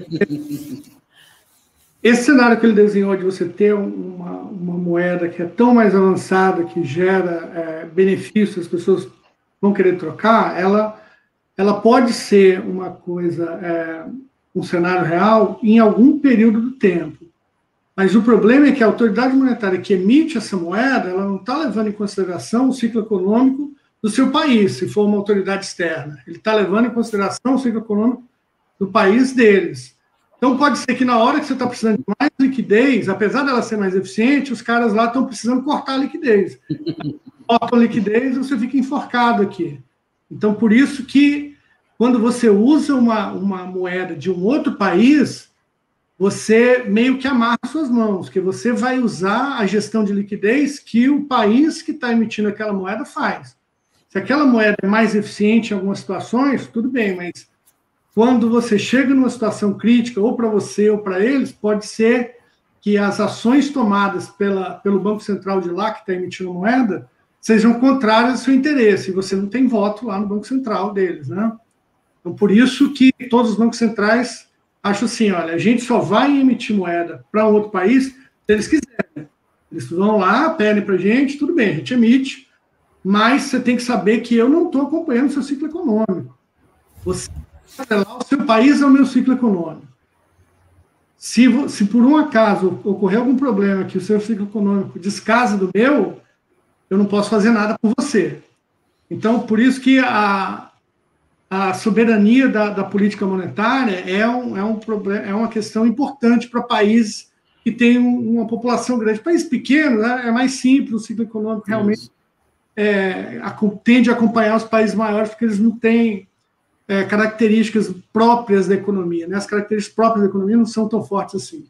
Esse cenário que ele desenhou de você ter uma moeda que é tão mais avançada, que gera benefícios, as pessoas vão querer trocar, ela pode ser uma coisa, um cenário real em algum período do tempo. Mas o problema é que a autoridade monetária que emite essa moeda, ela não está levando em consideração o ciclo econômico do seu país, se for uma autoridade externa. Ele está levando em consideração o ciclo econômico do país deles. Então, pode ser que na hora que você está precisando de mais liquidez, apesar dela ser mais eficiente, os caras lá estão precisando cortar a liquidez. Cortam a liquidez e você fica enforcado aqui. Então, por isso que, quando você usa uma moeda de um outro país, você meio que amarra suas mãos, que você vai usar a gestão de liquidez que o país que está emitindo aquela moeda faz. Se aquela moeda é mais eficiente em algumas situações, tudo bem, mas... quando você chega numa situação crítica, ou para você ou para eles, pode ser que as ações tomadas pelo Banco Central de lá, que está emitindo moeda, sejam contrárias ao seu interesse, e você não tem voto lá no Banco Central deles, né? Então, por isso que todos os bancos centrais acham assim, olha, a gente só vai emitir moeda para um outro país se eles quiserem. Eles vão lá, pedem para a gente, tudo bem, a gente emite, mas você tem que saber que eu não estou acompanhando o seu ciclo econômico. Você o seu país é o meu ciclo econômico. Se por um acaso ocorrer algum problema que o seu ciclo econômico descasa do meu, eu não posso fazer nada por você. Então, por isso que a soberania da política monetária é uma questão importante para países que têm uma população grande. Países pequenos, né, é mais simples, o ciclo econômico realmente tende a acompanhar os países maiores, porque eles não têm características próprias da economia, né? As características próprias da economia não são tão fortes assim.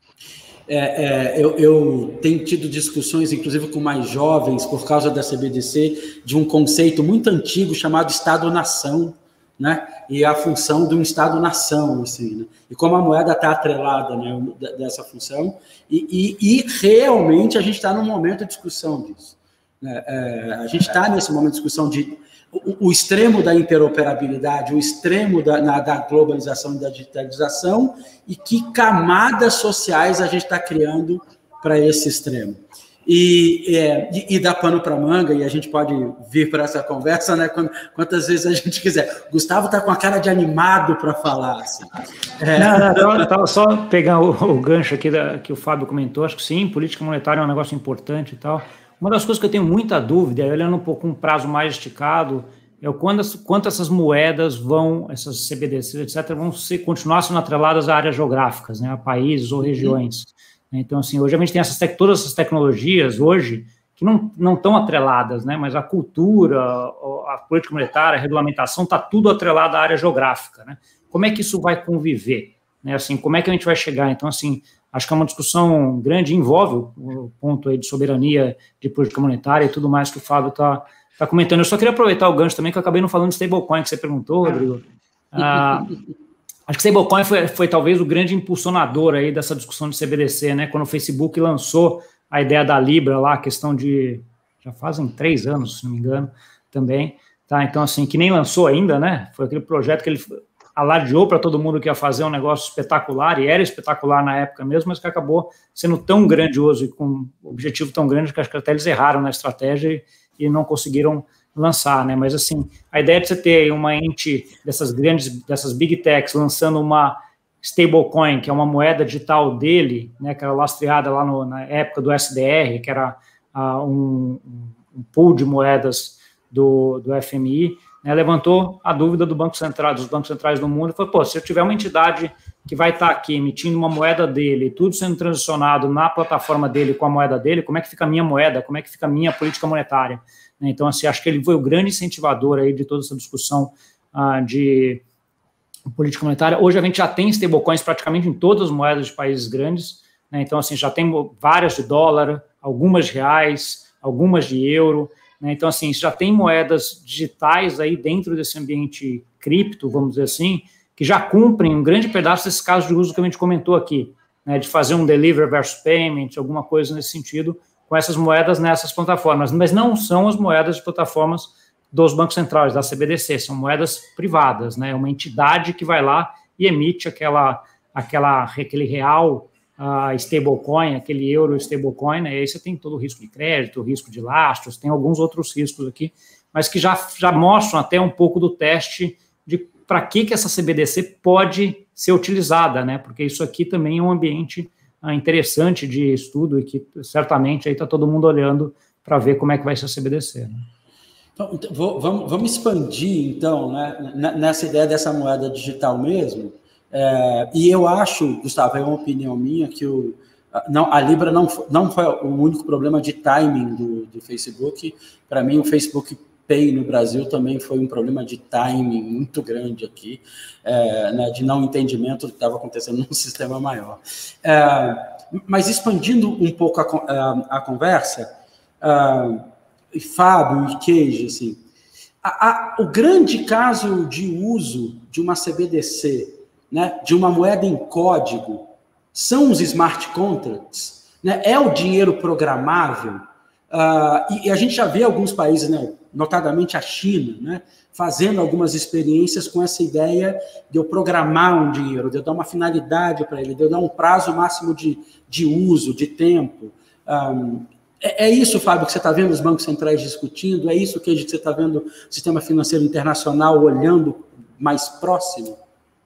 Eu tenho tido discussões, inclusive com mais jovens, por causa da CBDC, de um conceito muito antigo chamado Estado-nação, né? E a função de um Estado-nação, assim, né? E como a moeda está atrelada, né, dessa função, e realmente a gente está num momento de discussão disso. A gente está nesse momento de discussão de o extremo da interoperabilidade, o extremo da globalização e da digitalização, e que camadas sociais a gente está criando para esse extremo. E dá pano para manga, e a gente pode vir para essa conversa, né, quantas vezes a gente quiser. Gustavo está com a cara de animado para falar. Assim. Não, só pegar o gancho aqui que o Fábio comentou, acho que sim, política monetária é um negócio importante e tal. Uma das coisas que eu tenho muita dúvida, olhando um pouco um prazo mais esticado, é o quanto essas moedas essas CBDCs, etc., vão continuar sendo atreladas a áreas geográficas, né, a países ou regiões. Então, assim, hoje a gente tem todas essas tecnologias hoje que não estão atreladas, né, mas a cultura, a política monetária, a regulamentação, está tudo atrelado à área geográfica, né? como é que isso vai conviver? Né? Assim, como é que a gente vai chegar? Então, assim, acho que é uma discussão grande, envolve o ponto aí de soberania, de política monetária e tudo mais que o Fábio está comentando. Eu só queria aproveitar o gancho também, que eu acabei não falando de stablecoin, que você perguntou, Rodrigo. Acho que stablecoin foi talvez o grande impulsionador aí dessa discussão de CBDC, né? Quando o Facebook lançou a ideia da Libra lá, a questão de... já fazem 3 anos, se não me engano, também. Tá? Então, assim, que nem lançou ainda, né? Foi aquele projeto que ele alardeou para todo mundo que ia fazer um negócio espetacular, e era espetacular na época mesmo, mas que acabou sendo tão grandioso e com um objetivo tão grande que acho que até eles erraram na estratégia e não conseguiram lançar, né? Mas, assim, a ideia de você ter uma ente dessas big techs lançando uma stablecoin, que é uma moeda digital dele, né, que era lastreada lá na época do SDR, que era um pool de moedas do FMI, né, levantou a dúvida dos bancos centrais do mundo, e falou, pô, se eu tiver uma entidade que vai estar aqui emitindo uma moeda dele, tudo sendo transicionado na plataforma dele com a moeda dele, como é que fica a minha moeda, como é que fica a minha política monetária? Então, assim, acho que ele foi o grande incentivador aí de toda essa discussão de política monetária. Hoje a gente já tem stablecoins praticamente em todas as moedas de países grandes, né? Então, assim, já tem várias de dólar, algumas de reais, algumas de euro, né? Então, assim, já tem moedas digitais aí dentro desse ambiente cripto, vamos dizer assim, que já cumprem um grande pedaço desses casos de uso que a gente comentou aqui, né? De fazer um deliver versus payment, alguma coisa nesse sentido, com essas moedas nessas plataformas, mas não são as moedas de plataformas dos bancos centrais, da CBDC, são moedas privadas, né? Uma entidade que vai lá e emite aquele real stablecoin, aquele euro stablecoin, né? E aí você tem todo o risco de crédito, o risco de lastros, tem alguns outros riscos aqui, mas que já mostram até um pouco do teste de para que essa CBDC pode ser utilizada, né? Porque isso aqui também é um ambiente interessante de estudo e que certamente aí está todo mundo olhando para ver como é que vai ser a CBDC, né? Então, vamos expandir, então, né, nessa ideia dessa moeda digital mesmo. E eu acho, Gustavo, é uma opinião minha, que a Libra não foi o único problema de timing do Facebook. Para mim, o Facebook Pay no Brasil também foi um problema de timing muito grande aqui, né, de não entendimento do que estava acontecendo num sistema maior. Mas expandindo um pouco a conversa, Fábio e Queijo, assim, o grande caso de uso de uma CBDC, né, de uma moeda em código, são os smart contracts, né, é o dinheiro programável, e a gente já vê alguns países, né, notadamente a China, né, fazendo algumas experiências com essa ideia de eu programar um dinheiro, de eu dar uma finalidade para ele, de eu dar um prazo máximo de uso, de tempo. É isso, Fábio, que você está vendo os bancos centrais discutindo? É isso que você está vendo o sistema financeiro internacional olhando mais próximo?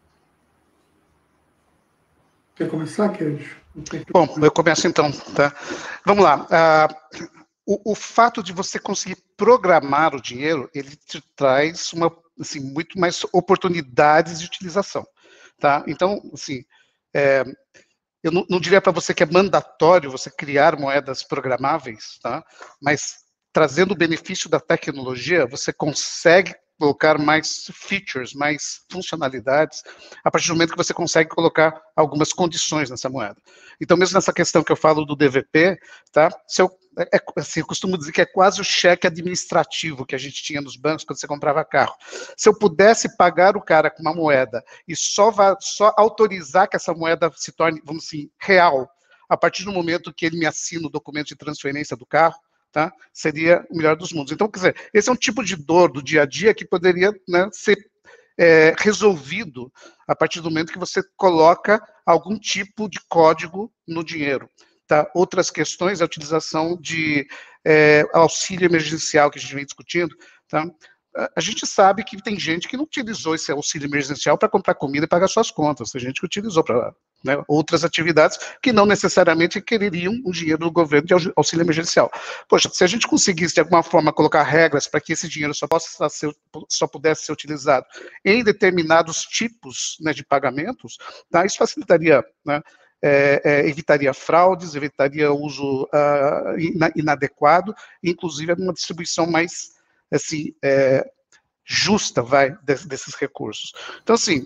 Quer começar, Queijo? Bom, eu começo então, tá? Vamos lá. O fato de você conseguir programar o dinheiro, ele te traz muito mais oportunidades de utilização, tá? Então, assim, eu não diria para você que é mandatório você criar moedas programáveis, tá? Mas trazendo o benefício da tecnologia, você consegue colocar mais features, mais funcionalidades, a partir do momento que você consegue colocar algumas condições nessa moeda. Então, mesmo nessa questão que eu falo do DVP, tá? Eu costumo dizer que é quase o cheque administrativo que a gente tinha nos bancos quando você comprava carro. Se eu pudesse pagar o cara com uma moeda e só autorizar que essa moeda se torne, vamos assim, real, a partir do momento que ele me assina o documento de transferência do carro, tá? Seria o melhor dos mundos. Então, quer dizer, esse é um tipo de dor do dia a dia que poderia, né, ser resolvido a partir do momento que você coloca algum tipo de código no dinheiro. Tá? Outras questões, a utilização de auxílio emergencial que a gente vem discutindo. Tá? A gente sabe que tem gente que não utilizou esse auxílio emergencial para comprar comida e pagar suas contas. Tem gente que utilizou para, né, outras atividades que não necessariamente requereriam o dinheiro do governo de auxílio emergencial. Poxa, se a gente conseguisse de alguma forma colocar regras para que esse dinheiro só pudesse ser utilizado em determinados tipos, né, de pagamentos, tá, isso facilitaria, né, evitaria fraudes, evitaria uso inadequado, inclusive uma distribuição mais assim, justa, desses recursos. Então, assim,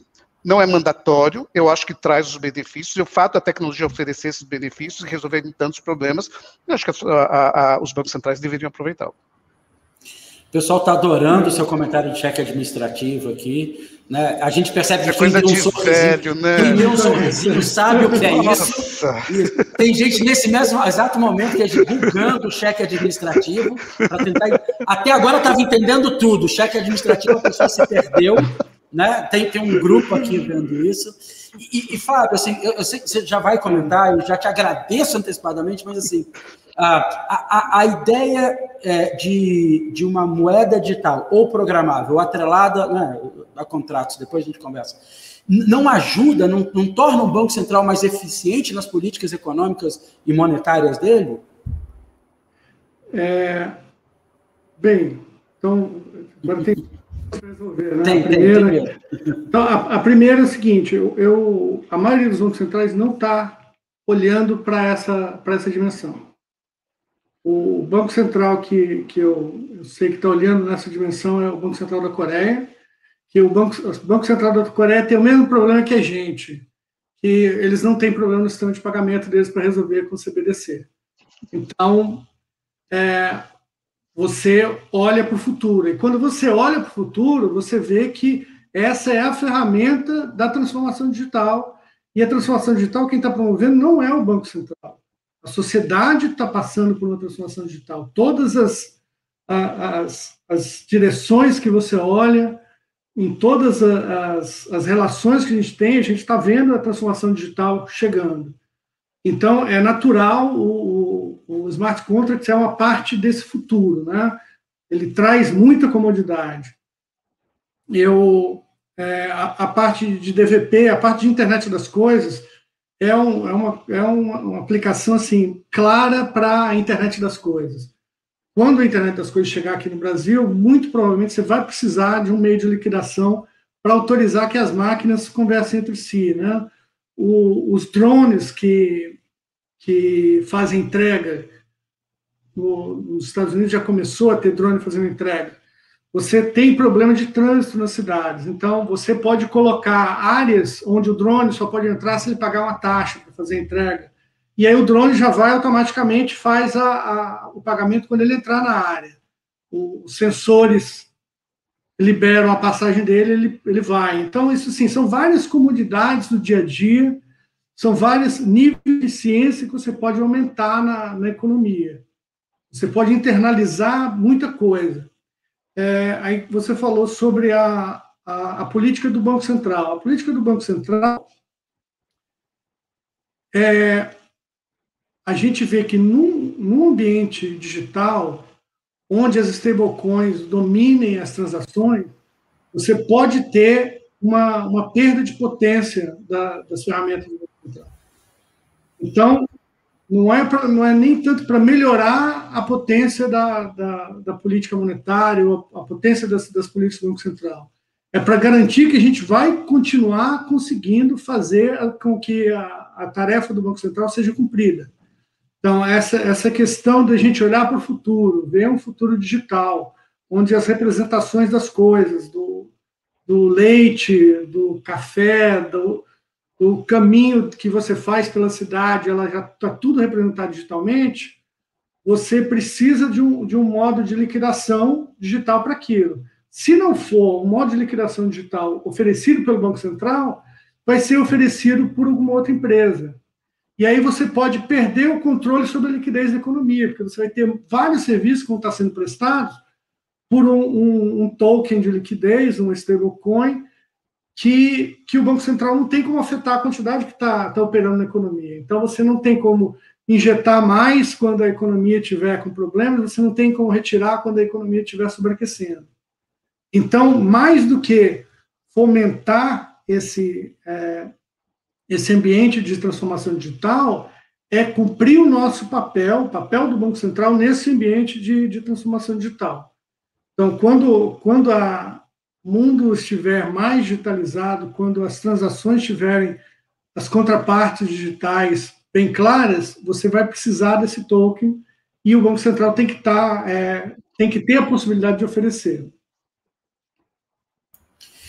não é mandatório, eu acho que traz os benefícios, e o fato da tecnologia oferecer esses benefícios e resolver tantos problemas, eu acho que os bancos centrais deveriam aproveitar. O pessoal está adorando o seu comentário de cheque administrativo aqui, né? A gente percebe que quem deu um sorrisinho, né? Quem deu um sorrisinho sabe o que é isso. E tem gente nesse mesmo exato momento que é divulgando o cheque administrativo para tentar. Até agora estava entendendo tudo. O cheque administrativo, a pessoa se perdeu, né? Tem um grupo aqui vendo isso. E Fábio, assim, eu sei que você já vai comentar, eu já te agradeço antecipadamente, mas assim, a ideia de uma moeda digital ou programável, atrelada, né, a contratos, depois a gente conversa, não ajuda, não torna o Banco Central mais eficiente nas políticas econômicas e monetárias dele? Bem, então, agora tem que resolver, né? Tem. Então, a primeira é o seguinte, a maioria dos bancos centrais não está olhando para essa dimensão. O Banco Central que eu sei que está olhando nessa dimensão é o Banco Central da Coreia, que o Banco Central da Coreia tem o mesmo problema que a gente, que eles não têm problema no sistema de pagamento deles para resolver com o CBDC. Então, você olha para o futuro. E quando você olha para o futuro, você vê que essa é a ferramenta da transformação digital. E a transformação digital, quem está promovendo não é o Banco Central. A sociedade está passando por uma transformação digital. Todas as direções que você olha, em todas as relações que a gente está vendo a transformação digital chegando. Então, é natural, o smart contract é uma parte desse futuro, né? Ele traz muita comodidade. A parte de DVP, a parte de internet das coisas, é uma aplicação assim, clara para a internet das coisas. Quando a internet das coisas chegar aqui no Brasil, muito provavelmente você vai precisar de um meio de liquidação para autorizar que as máquinas conversem entre si, né? Os drones que fazem entrega, nos Estados Unidos já começou a ter drone fazendo entrega. Você tem problema de trânsito nas cidades, então você pode colocar áreas onde o drone só pode entrar se ele pagar uma taxa para fazer a entrega. E aí o drone já vai automaticamente, faz o pagamento quando ele entrar na área. Os sensores liberam a passagem dele, ele vai. Então, isso sim, são várias comodidades do dia a dia, são vários níveis de eficiência que você pode aumentar na economia. Você pode internalizar muita coisa. Aí você falou sobre a política do Banco Central. A política do Banco Central a gente vê que num ambiente digital, onde as stablecoins dominem as transações, você pode ter uma perda de potência das ferramentas do Banco Central. Então, não é nem tanto para melhorar a potência da política monetária ou a potência das políticas do Banco Central. É para garantir que a gente vai continuar conseguindo fazer com que a tarefa do Banco Central seja cumprida. Então, essa questão da gente olhar para o futuro, ver um futuro digital, onde as representações das coisas, do leite, do café, do caminho que você faz pela cidade, ela já está tudo representado digitalmente, você precisa de um modo de liquidação digital para aquilo. Se não for um modo de liquidação digital oferecido pelo Banco Central, vai ser oferecido por alguma outra empresa. E aí você pode perder o controle sobre a liquidez da economia, porque você vai ter vários serviços que vão estar sendo prestados por um token de liquidez, um stablecoin, que o Banco Central não tem como afetar a quantidade que está operando na economia. Então, você não tem como injetar mais quando a economia estiver com problemas, você não tem como retirar quando a economia estiver sobreaquecendo. Então, mais do que fomentar esse ambiente de transformação digital, é cumprir o nosso papel, o papel do Banco Central nesse ambiente de transformação digital. Então, quando o mundo estiver mais digitalizado, quando as transações tiverem as contrapartes digitais bem claras, você vai precisar desse token e o Banco Central tem que ter a possibilidade de oferecer.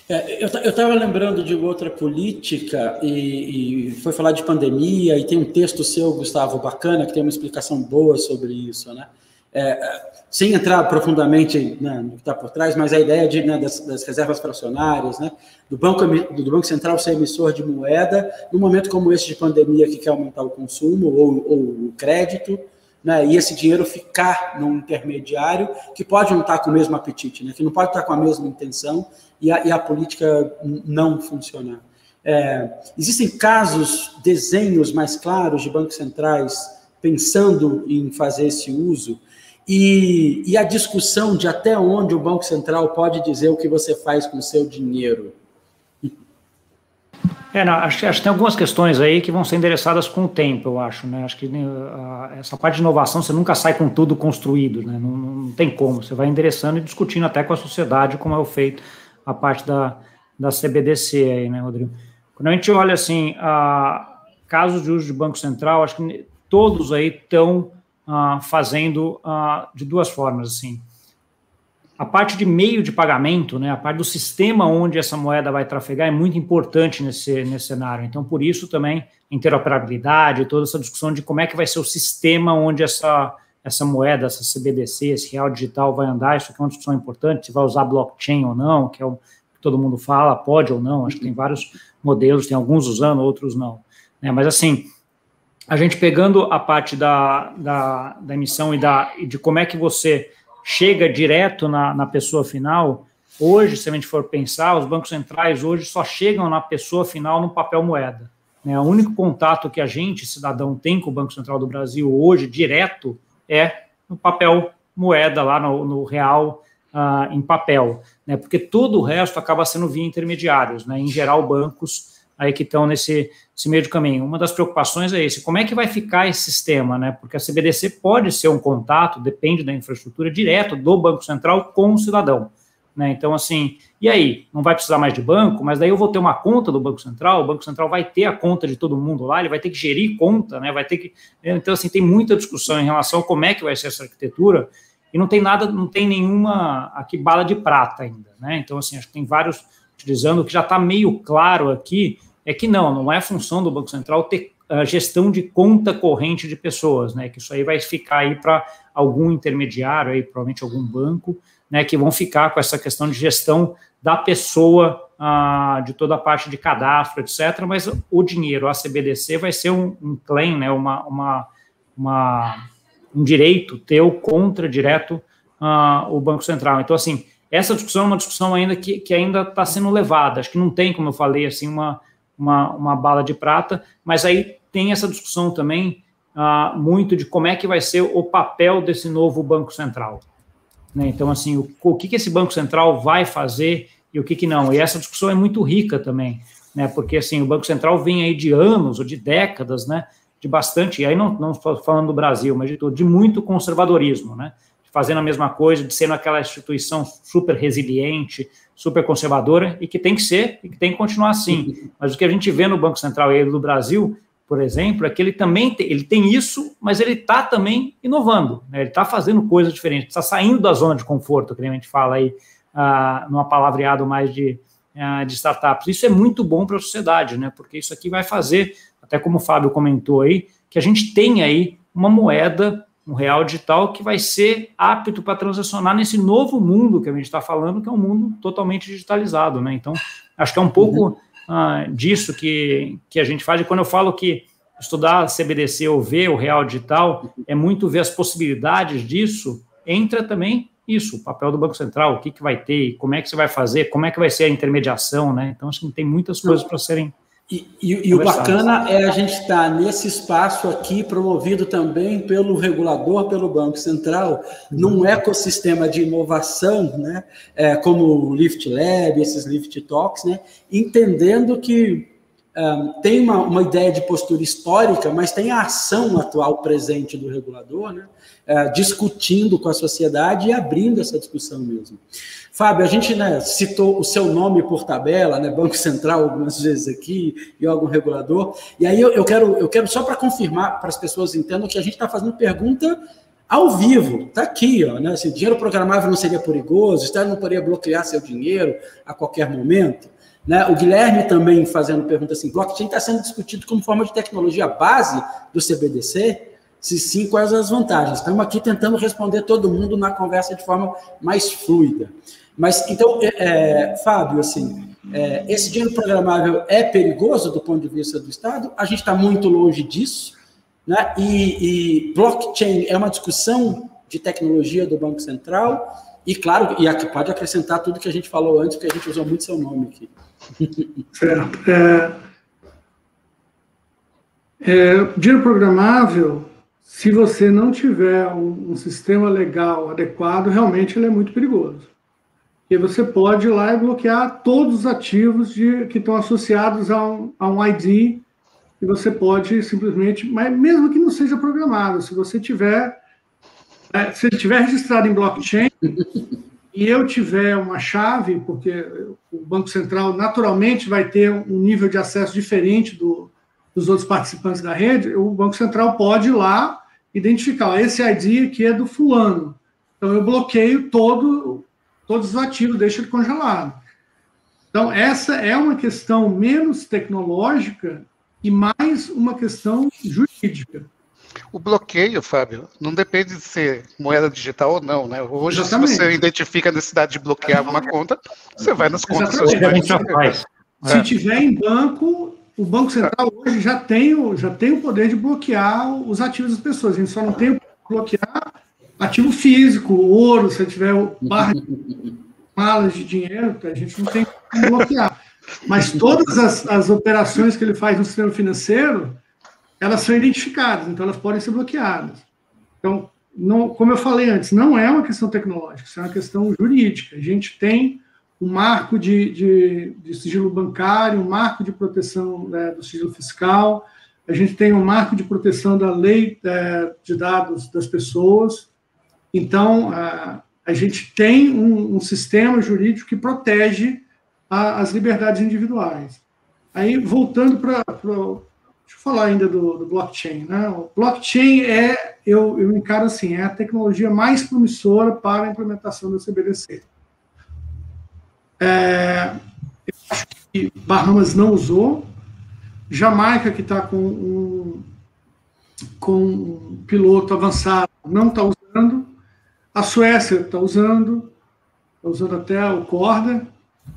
Eu estava lembrando de outra política e foi falar de pandemia, e tem um texto seu, Gustavo, bacana, que tem uma explicação boa sobre isso, né? Sem entrar profundamente, né, no que está por trás, mas a ideia das reservas fracionárias, né, do Banco Central ser emissor de moeda, num momento como esse de pandemia, que quer aumentar o consumo ou o crédito, né, e esse dinheiro ficar num intermediário que pode não estar com o mesmo apetite, né, que não pode estar com a mesma intenção, e a política não funcionar. Existem casos, desenhos mais claros de bancos centrais pensando em fazer esse uso, e a discussão de até onde o Banco Central pode dizer o que você faz com o seu dinheiro. Acho que tem algumas questões aí que vão ser endereçadas com o tempo, eu acho, né? Acho que essa parte de inovação, você nunca sai com tudo construído, né? Não tem como, você vai endereçando e discutindo até com a sociedade, como é feito a parte da CBDC aí, né, Rodrigo? Quando a gente olha, assim, casos de uso de Banco Central, acho que todos aí estão fazendo de duas formas, assim. A parte de meio de pagamento, né, a parte do sistema onde essa moeda vai trafegar é muito importante nesse cenário. Então, por isso também, interoperabilidade, toda essa discussão de como é que vai ser o sistema onde essa moeda, essa CBDC, esse real digital vai andar, isso aqui é uma discussão importante, se vai usar blockchain ou não, que é o que todo mundo fala, pode ou não, acho que tem vários modelos, tem alguns usando, outros não. Né, mas, assim, a gente pegando a parte da emissão e de como é que você chega direto na pessoa final, hoje, se a gente for pensar, os bancos centrais hoje só chegam na pessoa final no papel moeda. Né? O único contato que a gente, cidadão, tem com o Banco Central do Brasil hoje, direto, é no papel moeda, lá no real, em papel. Né? Porque todo o resto acaba sendo via intermediários, né? Em geral, bancos aí que estão nesse meio de caminho. Uma das preocupações é esse, como é que vai ficar esse sistema, né? Porque a CBDC pode ser um contato, depende da infraestrutura, direto do Banco Central com o cidadão, né? Então, assim, e aí? Não vai precisar mais de banco, mas daí eu vou ter uma conta do Banco Central, o Banco Central vai ter a conta de todo mundo lá, ele vai ter que gerir conta, né? Vai ter que... Então, assim, tem muita discussão em relação a como é que vai ser essa arquitetura, e não tem nenhuma aqui bala de prata ainda, né? Então, assim, acho que tem vários utilizando, o que já está meio claro aqui é que não é função do Banco Central ter a gestão de conta corrente de pessoas, né, que isso aí vai ficar aí para algum intermediário, aí, provavelmente algum banco, né, que vão ficar com essa questão de gestão da pessoa, de toda a parte de cadastro, etc., mas o dinheiro, a CBDC, vai ser um claim, né, um direito teu contra direto o Banco Central. Então, assim, essa discussão é uma discussão ainda que ainda está sendo levada. Acho que não tem, como eu falei, assim, uma bala de prata, mas aí tem essa discussão também muito de como é que vai ser o papel desse novo Banco Central. Né? Então, assim, o que esse Banco Central vai fazer e o que não. E essa discussão é muito rica também, né? Porque, assim, o Banco Central vem aí de anos ou de décadas, né? De bastante, e aí não estou falando do Brasil, mas de muito conservadorismo, né? Fazendo a mesma coisa, de sendo aquela instituição super resiliente, super conservadora, e que tem que ser, e que tem que continuar assim. Mas o que a gente vê no Banco Central e do Brasil, por exemplo, é que ele também ele tem isso, mas ele está também inovando, né? Ele está fazendo coisas diferentes, está saindo da zona de conforto, que a gente fala aí, numa palavreado mais de startups. Isso é muito bom para a sociedade, né? Porque isso aqui vai fazer, até como o Fábio comentou aí, que a gente tenha aí uma moeda, um real digital que vai ser apto para transacionar nesse novo mundo que a gente está falando, que é um mundo totalmente digitalizado, né? Então, acho que é um pouco disso que a gente faz. E quando eu falo que estudar CBDC ou ver o real digital é muito ver as possibilidades disso, entra também isso, o papel do Banco Central, o que vai ter, como é que você vai fazer, como é que vai ser a intermediação, né? Então, acho que tem muitas coisas para serem... E o bacana é a gente estar nesse espaço aqui, promovido também pelo regulador, pelo Banco Central, num ecossistema de inovação, né, como o Lift Lab, esses Lift Talks, né, entendendo que tem uma ideia de postura histórica, mas tem a ação atual presente do regulador, né, discutindo com a sociedade e abrindo essa discussão mesmo. Fábio, a gente, né, citou o seu nome por tabela, né, Banco Central algumas vezes aqui, e algum regulador, e aí eu quero só para confirmar, para as pessoas entendam que a gente está fazendo pergunta ao vivo, está aqui, ó, né? Assim, dinheiro programável não seria perigoso, o Estado não poderia bloquear seu dinheiro a qualquer momento. Né? O Guilherme também fazendo pergunta assim, blockchain está sendo discutido como forma de tecnologia base do CBDC? Se sim, quais as vantagens? Estamos aqui tentando responder todo mundo na conversa de forma mais fluida. Mas, então, Fábio, assim, esse dinheiro programável é perigoso do ponto de vista do Estado? A gente está muito longe disso, né? E blockchain é uma discussão de tecnologia do Banco Central e, claro, e aqui pode acrescentar tudo que a gente falou antes, porque a gente usou muito seu nome aqui. Certo. Dinheiro programável, se você não tiver um sistema legal adequado, realmente ele é muito perigoso. Porque você pode ir lá e bloquear todos os ativos que estão associados a um ID, e você pode simplesmente, mas mesmo que não seja programado, se você tiver, se ele estiver registrado em blockchain, e eu tiver uma chave, porque o Banco Central naturalmente vai ter um nível de acesso diferente dos outros participantes da rede, o Banco Central pode ir lá identificar, esse ID aqui é do fulano. Então, eu bloqueio todos os ativos, deixo ele congelado. Então, essa é uma questão menos tecnológica e mais uma questão jurídica. O bloqueio, Fábio, não depende de ser moeda digital ou não, né? Hoje, exatamente, se você identifica a necessidade de bloquear uma conta, você vai nas contas. Se tiver em banco, o Banco Central hoje já tem o poder de bloquear os ativos das pessoas. A gente só não tem o poder de bloquear ativo físico, ouro, se tiver barra de malas de dinheiro, a gente não tem como bloquear. Mas todas as operações que ele faz no sistema financeiro, elas são identificadas, então elas podem ser bloqueadas. Então, como eu falei antes, não é uma questão tecnológica, isso é uma questão jurídica. A gente tem um marco de sigilo bancário, um marco de proteção do sigilo fiscal, a gente tem um marco de proteção da lei de dados das pessoas. Então, a gente tem um sistema jurídico que protege as liberdades individuais. Aí, voltando para... Deixa eu falar ainda do blockchain. Né? O blockchain eu encaro assim, é a tecnologia mais promissora para a implementação do CBDC. Eu acho que Bahamas não usou, Jamaica, que está com um piloto avançado, não está usando, a Suécia está usando até o Corda.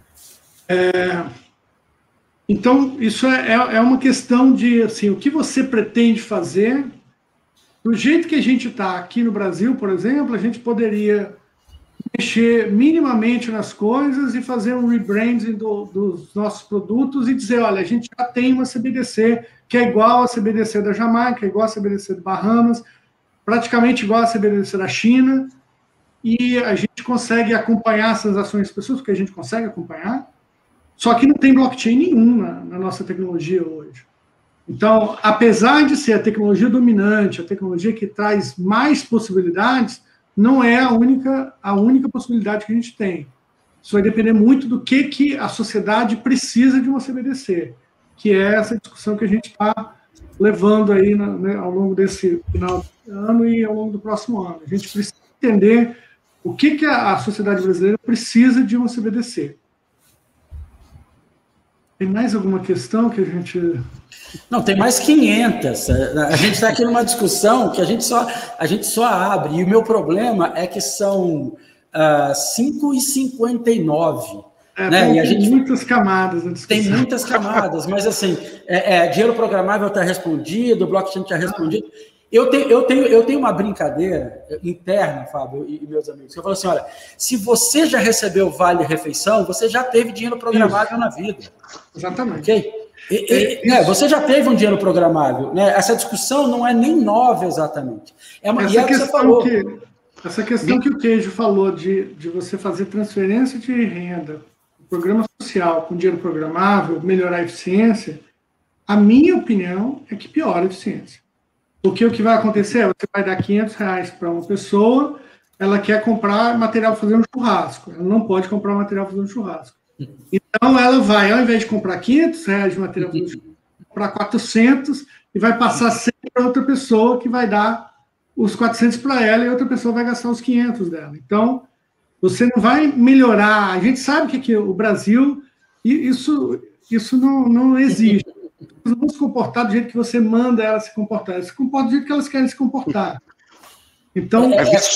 Então, isso é uma questão de, assim, o que você pretende fazer. Do jeito que a gente está aqui no Brasil, por exemplo, a gente poderia mexer minimamente nas coisas e fazer um rebranding dos nossos produtos e dizer, olha, a gente já tem uma CBDC que é igual a CBDC da Jamaica, igual a CBDC do Bahamas, praticamente igual a CBDC da China, e a gente consegue acompanhar as transações das pessoas, porque a gente consegue acompanhar, só que não tem blockchain nenhum na nossa tecnologia hoje. Então, apesar de ser a tecnologia dominante, a tecnologia que traz mais possibilidades, não é a única possibilidade que a gente tem. Isso vai depender muito do que a sociedade precisa de uma CBDC, que é essa discussão que a gente está levando aí ao longo desse final de ano e ao longo do próximo ano. A gente precisa entender o que a sociedade brasileira precisa de uma CBDC. Tem mais alguma questão que a gente... Não, tem mais 500. A gente está aqui numa discussão que a gente só abre. E o meu problema é que são 5h59. Né? E a gente muitas camadas na discussão. Tem muitas camadas, mas assim, dinheiro programável está respondido, blockchain está respondido. Eu tenho uma brincadeira interna, Fábio e meus amigos, que eu falo assim, olha, se você já recebeu Vale-Refeição, você já teve dinheiro programável na vida. Exatamente. Ok? Você já teve um dinheiro programável. Né? Essa discussão não é nem nova exatamente. Essa questão que o Queijo falou de você fazer transferência de renda, programa social com dinheiro programável, melhorar a eficiência, a minha opinião é que piora a eficiência. Porque o que vai acontecer é você vai dar R$500 para uma pessoa, ela quer comprar material para fazer um churrasco. Ela não pode comprar material para fazer um churrasco. Então, ela vai, ao invés de comprar R$500 de material para fazer um churrasco, comprar 400 e vai passar 100 para outra pessoa que vai dar os 400 para ela e outra pessoa vai gastar os 500 dela. Então, você não vai melhorar. A gente sabe que aqui o Brasil, isso não existe. Elas não vão se comportar do jeito que você manda elas se comportar. Elas se comportam do jeito que elas querem se comportar. Então,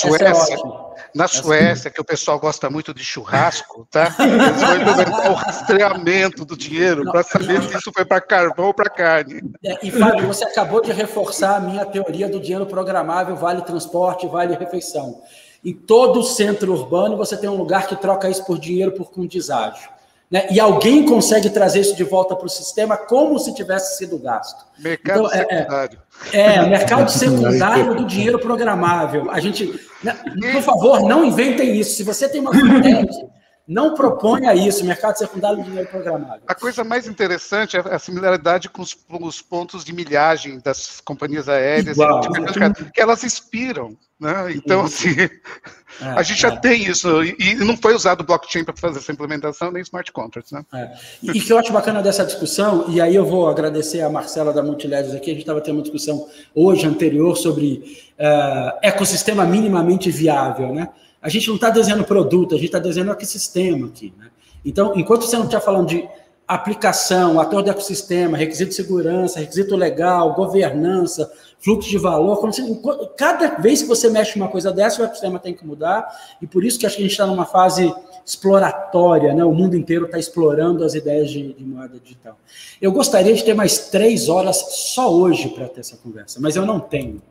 na Suécia, que o pessoal gosta muito de churrasco, tá? Eles vão implementar o rastreamento do dinheiro para saber se isso foi para carvão ou para carne. E, Fábio, você acabou de reforçar a minha teoria do dinheiro programável, vale transporte, vale refeição. Em todo centro urbano, você tem um lugar que troca isso por dinheiro com deságio. Né? E alguém consegue trazer isso de volta para o sistema como se tivesse sido gasto. Mercado secundário. Mercado secundário do dinheiro programável. A gente, por favor, não inventem isso. Se você tem uma fintech, não proponha isso, mercado secundário do dinheiro programável. A coisa mais interessante é a similaridade com os pontos de milhagem das companhias aéreas, que elas expiram. Né? Então, assim, a gente já tem isso, e não foi usado blockchain para fazer essa implementação, nem smart contracts. Né? E que eu acho bacana dessa discussão, e aí eu vou agradecer a Marcela da Multiledgers aqui, a gente estava tendo uma discussão hoje, anterior, sobre ecossistema minimamente viável, né? A gente não está desenhando produto, a gente está desenhando ecossistema aqui, né? Então, enquanto você não está falando de aplicação, ator do ecossistema, requisito de segurança, requisito legal, governança, fluxo de valor, cada vez que você mexe uma coisa dessa, o ecossistema tem que mudar, e por isso que acho que a gente está numa fase exploratória, né? O mundo inteiro está explorando as ideias de moeda digital. Eu gostaria de ter mais 3 horas só hoje para ter essa conversa, mas eu não tenho.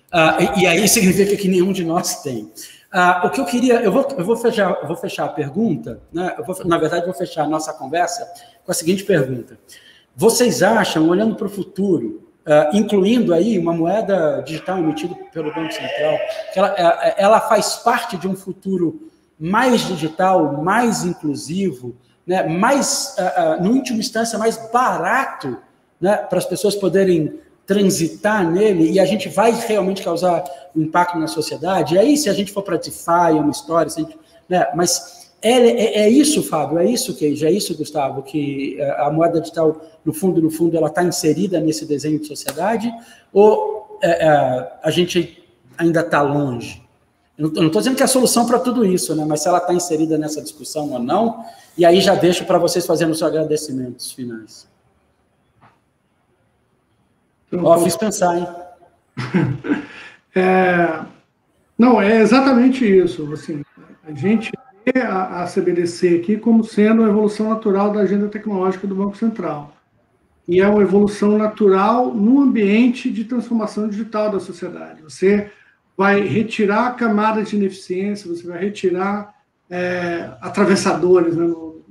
E aí significa que nenhum de nós tem. O que eu queria, eu vou fechar a pergunta, né? Na verdade, vou fechar a nossa conversa com a seguinte pergunta. Vocês acham, olhando para o futuro, incluindo aí uma moeda digital emitida pelo Banco Central, que ela faz parte de um futuro mais digital, mais inclusivo, né? Mais, no última instância, mais barato, né? Para as pessoas poderem transitar nele, e a gente vai realmente causar um impacto na sociedade. E aí, se a gente for para DeFi, é uma história, né? Mas é isso, Fábio, é isso, Keiji, é isso, Gustavo, que a moeda digital, no fundo, ela está inserida nesse desenho de sociedade, ou a gente ainda está longe? Eu não estou dizendo que é a solução para tudo isso, né? Mas se ela está inserida nessa discussão ou não, e aí já deixo para vocês fazerem os seus agradecimentos finais. Fiz pensar, hein? Não, é exatamente isso. Assim, a gente vê a CBDC aqui como sendo a evolução natural da agenda tecnológica do Banco Central. E é uma evolução natural no ambiente de transformação digital da sociedade. Você vai retirar camadas de ineficiência, você vai retirar atravessadores, né,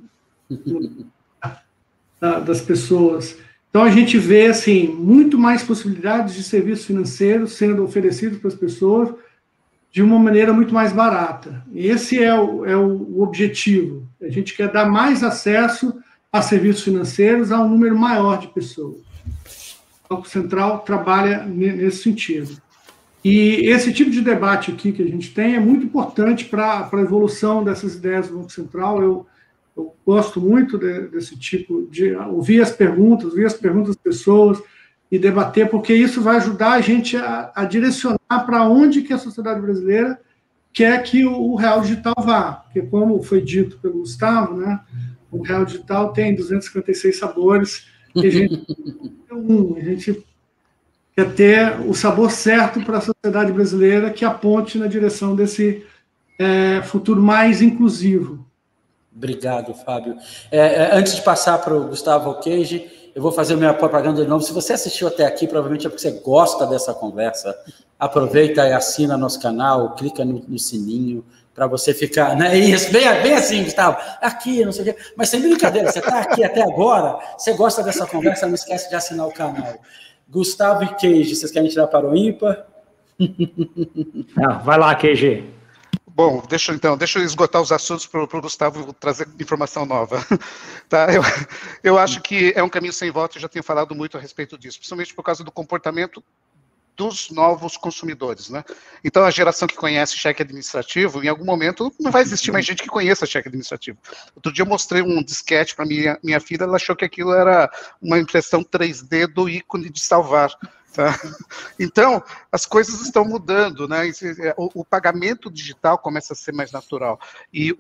das pessoas. Então, a gente vê assim, muito mais possibilidades de serviços financeiros sendo oferecidos para as pessoas de uma maneira muito mais barata. E esse é o objetivo. A gente quer dar mais acesso a serviços financeiros a um número maior de pessoas. O Banco Central trabalha nesse sentido. E esse tipo de debate aqui que a gente tem é muito importante para a evolução dessas ideias do Banco Central. Eu gosto muito desse tipo de ouvir as perguntas das pessoas e debater, porque isso vai ajudar a gente a direcionar para onde que a sociedade brasileira quer que o real digital vá. Porque, como foi dito pelo Gustavo, né, o real digital tem 256 sabores e a gente quer ter o sabor certo para a sociedade brasileira que aponte na direção desse futuro mais inclusivo. Obrigado, Fábio. Antes de passar para o Gustavo Keiji, eu vou fazer minha propaganda de novo. Se você assistiu até aqui, provavelmente é porque você gosta dessa conversa. Aproveita e assina nosso canal, clica no sininho, para você ficar... Né? Isso, bem assim, Gustavo. Aqui, não sei o quê. Mas sem brincadeira, você está aqui até agora, você gosta dessa conversa, não esquece de assinar o canal. Gustavo e Keiji, vocês querem tirar para o ímpar? Vai lá, Keiji. Bom, deixa eu esgotar os assuntos para o Gustavo trazer informação nova. Tá? Eu acho que é um caminho sem volta, eu já tenho falado muito a respeito disso, principalmente por causa do comportamento dos novos consumidores, né? Então, a geração que conhece cheque administrativo, em algum momento, não vai existir mais gente que conheça cheque administrativo. Outro dia eu mostrei um disquete para minha filha, ela achou que aquilo era uma impressão 3D do ícone de salvar. Tá? Então, as coisas estão mudando, né? O pagamento digital começa a ser mais natural. E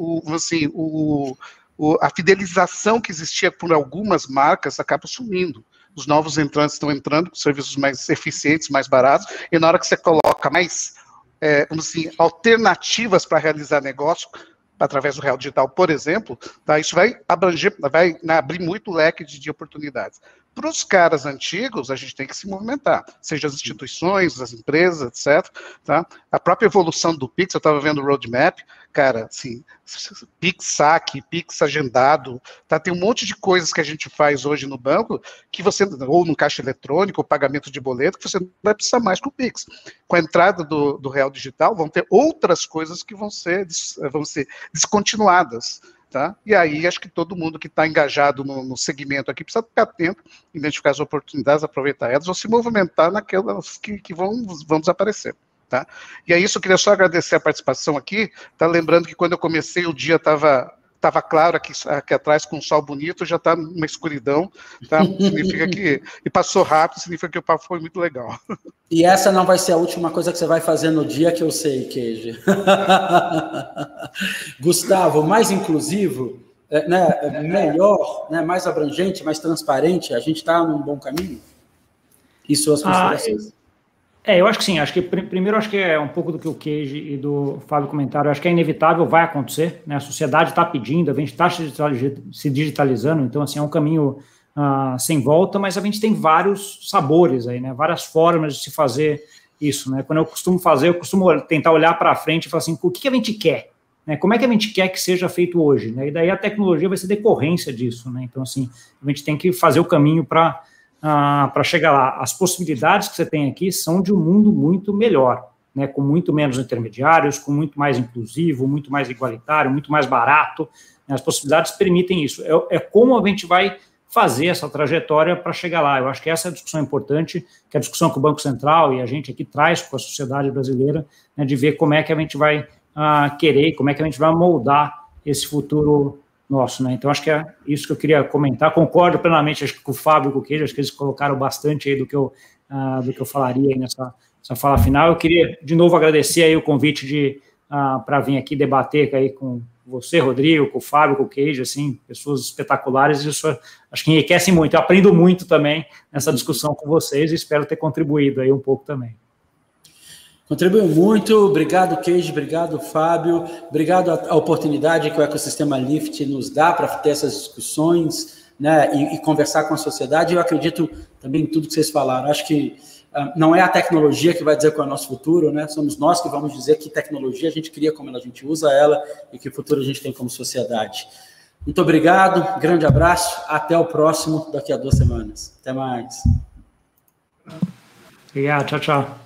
a fidelização que existia por algumas marcas acaba sumindo. Os novos entrantes estão entrando com serviços mais eficientes, mais baratos, e na hora que você coloca mais, alternativas para realizar negócio, através do Real Digital, por exemplo, tá, isso vai abranger, vai abrir muito leque de oportunidades. Para os caras antigos, a gente tem que se movimentar, seja as instituições, as empresas, etc. Tá? A própria evolução do Pix, eu estava vendo o roadmap, cara, assim, Pix saque, Pix agendado, tá? Tem um monte de coisas que a gente faz hoje no banco, que você, ou no caixa eletrônico, ou pagamento de boleto, que você não vai precisar mais com o Pix. Com a entrada do Real Digital, vão ter outras coisas que vão ser descontinuadas. Tá? E aí, acho que todo mundo que está engajado no segmento aqui precisa ficar atento, identificar as oportunidades, aproveitar elas, ou se movimentar naquelas que vão desaparecer. Tá? E é isso, eu queria só agradecer a participação aqui, tá? Lembrando que quando eu comecei, o dia estava claro aqui atrás, com um sol bonito, já está numa escuridão, tá? Significa que, e passou rápido, significa que o papo foi muito legal. E essa não vai ser a última coisa que você vai fazer no dia, que eu sei, Queijo. Gustavo, mais inclusivo, né, melhor, né, mais abrangente, mais transparente, a gente está num bom caminho? E suas considerações? Eu acho que sim, acho que primeiro acho que é um pouco do que o Queijo e do Fábio comentaram, acho que é inevitável, vai acontecer, né? A sociedade está pedindo, a gente está se digitalizando, então assim, é um caminho sem volta, mas a gente tem vários sabores aí, né? Várias formas de se fazer isso, né? Quando eu costumo tentar olhar para frente e falar assim, o que a gente quer? Né? Como é que a gente quer que seja feito hoje? Né? E daí a tecnologia vai ser decorrência disso, né? Então assim, a gente tem que fazer o caminho para chegar lá. As possibilidades que você tem aqui são de um mundo muito melhor, né, com muito menos intermediários, com muito mais inclusivo, muito mais igualitário, muito mais barato. Né, as possibilidades permitem isso. É como a gente vai fazer essa trajetória para chegar lá. Eu acho que essa é a discussão importante, que é a discussão que o Banco Central e a gente aqui traz com a sociedade brasileira, né, de ver como é que a gente vai querer, como é que a gente vai moldar esse futuro nosso, né? Então, acho que é isso que eu queria comentar. Concordo plenamente, acho que com o Fábio e com o Queijo, acho que eles colocaram bastante aí do que eu falaria aí nessa fala final. Eu queria, de novo, agradecer aí o convite para vir aqui debater aí com você, Rodrigo, com o Fábio, com o Queijo, assim, pessoas espetaculares, e isso acho que enriquece muito. Eu aprendo muito também nessa discussão com vocês e espero ter contribuído aí um pouco também. Contribuiu muito, obrigado, Queijo, obrigado, Fábio, obrigado à oportunidade que o ecossistema Lift nos dá para ter essas discussões, né, e conversar com a sociedade. Eu acredito também em tudo que vocês falaram. Acho que não é a tecnologia que vai dizer qual é o nosso futuro, né? Somos nós que vamos dizer que tecnologia a gente cria, como a gente usa ela e que futuro a gente tem como sociedade. Muito obrigado, grande abraço, até o próximo, daqui a 2 semanas. Até mais. Obrigado, tchau, tchau.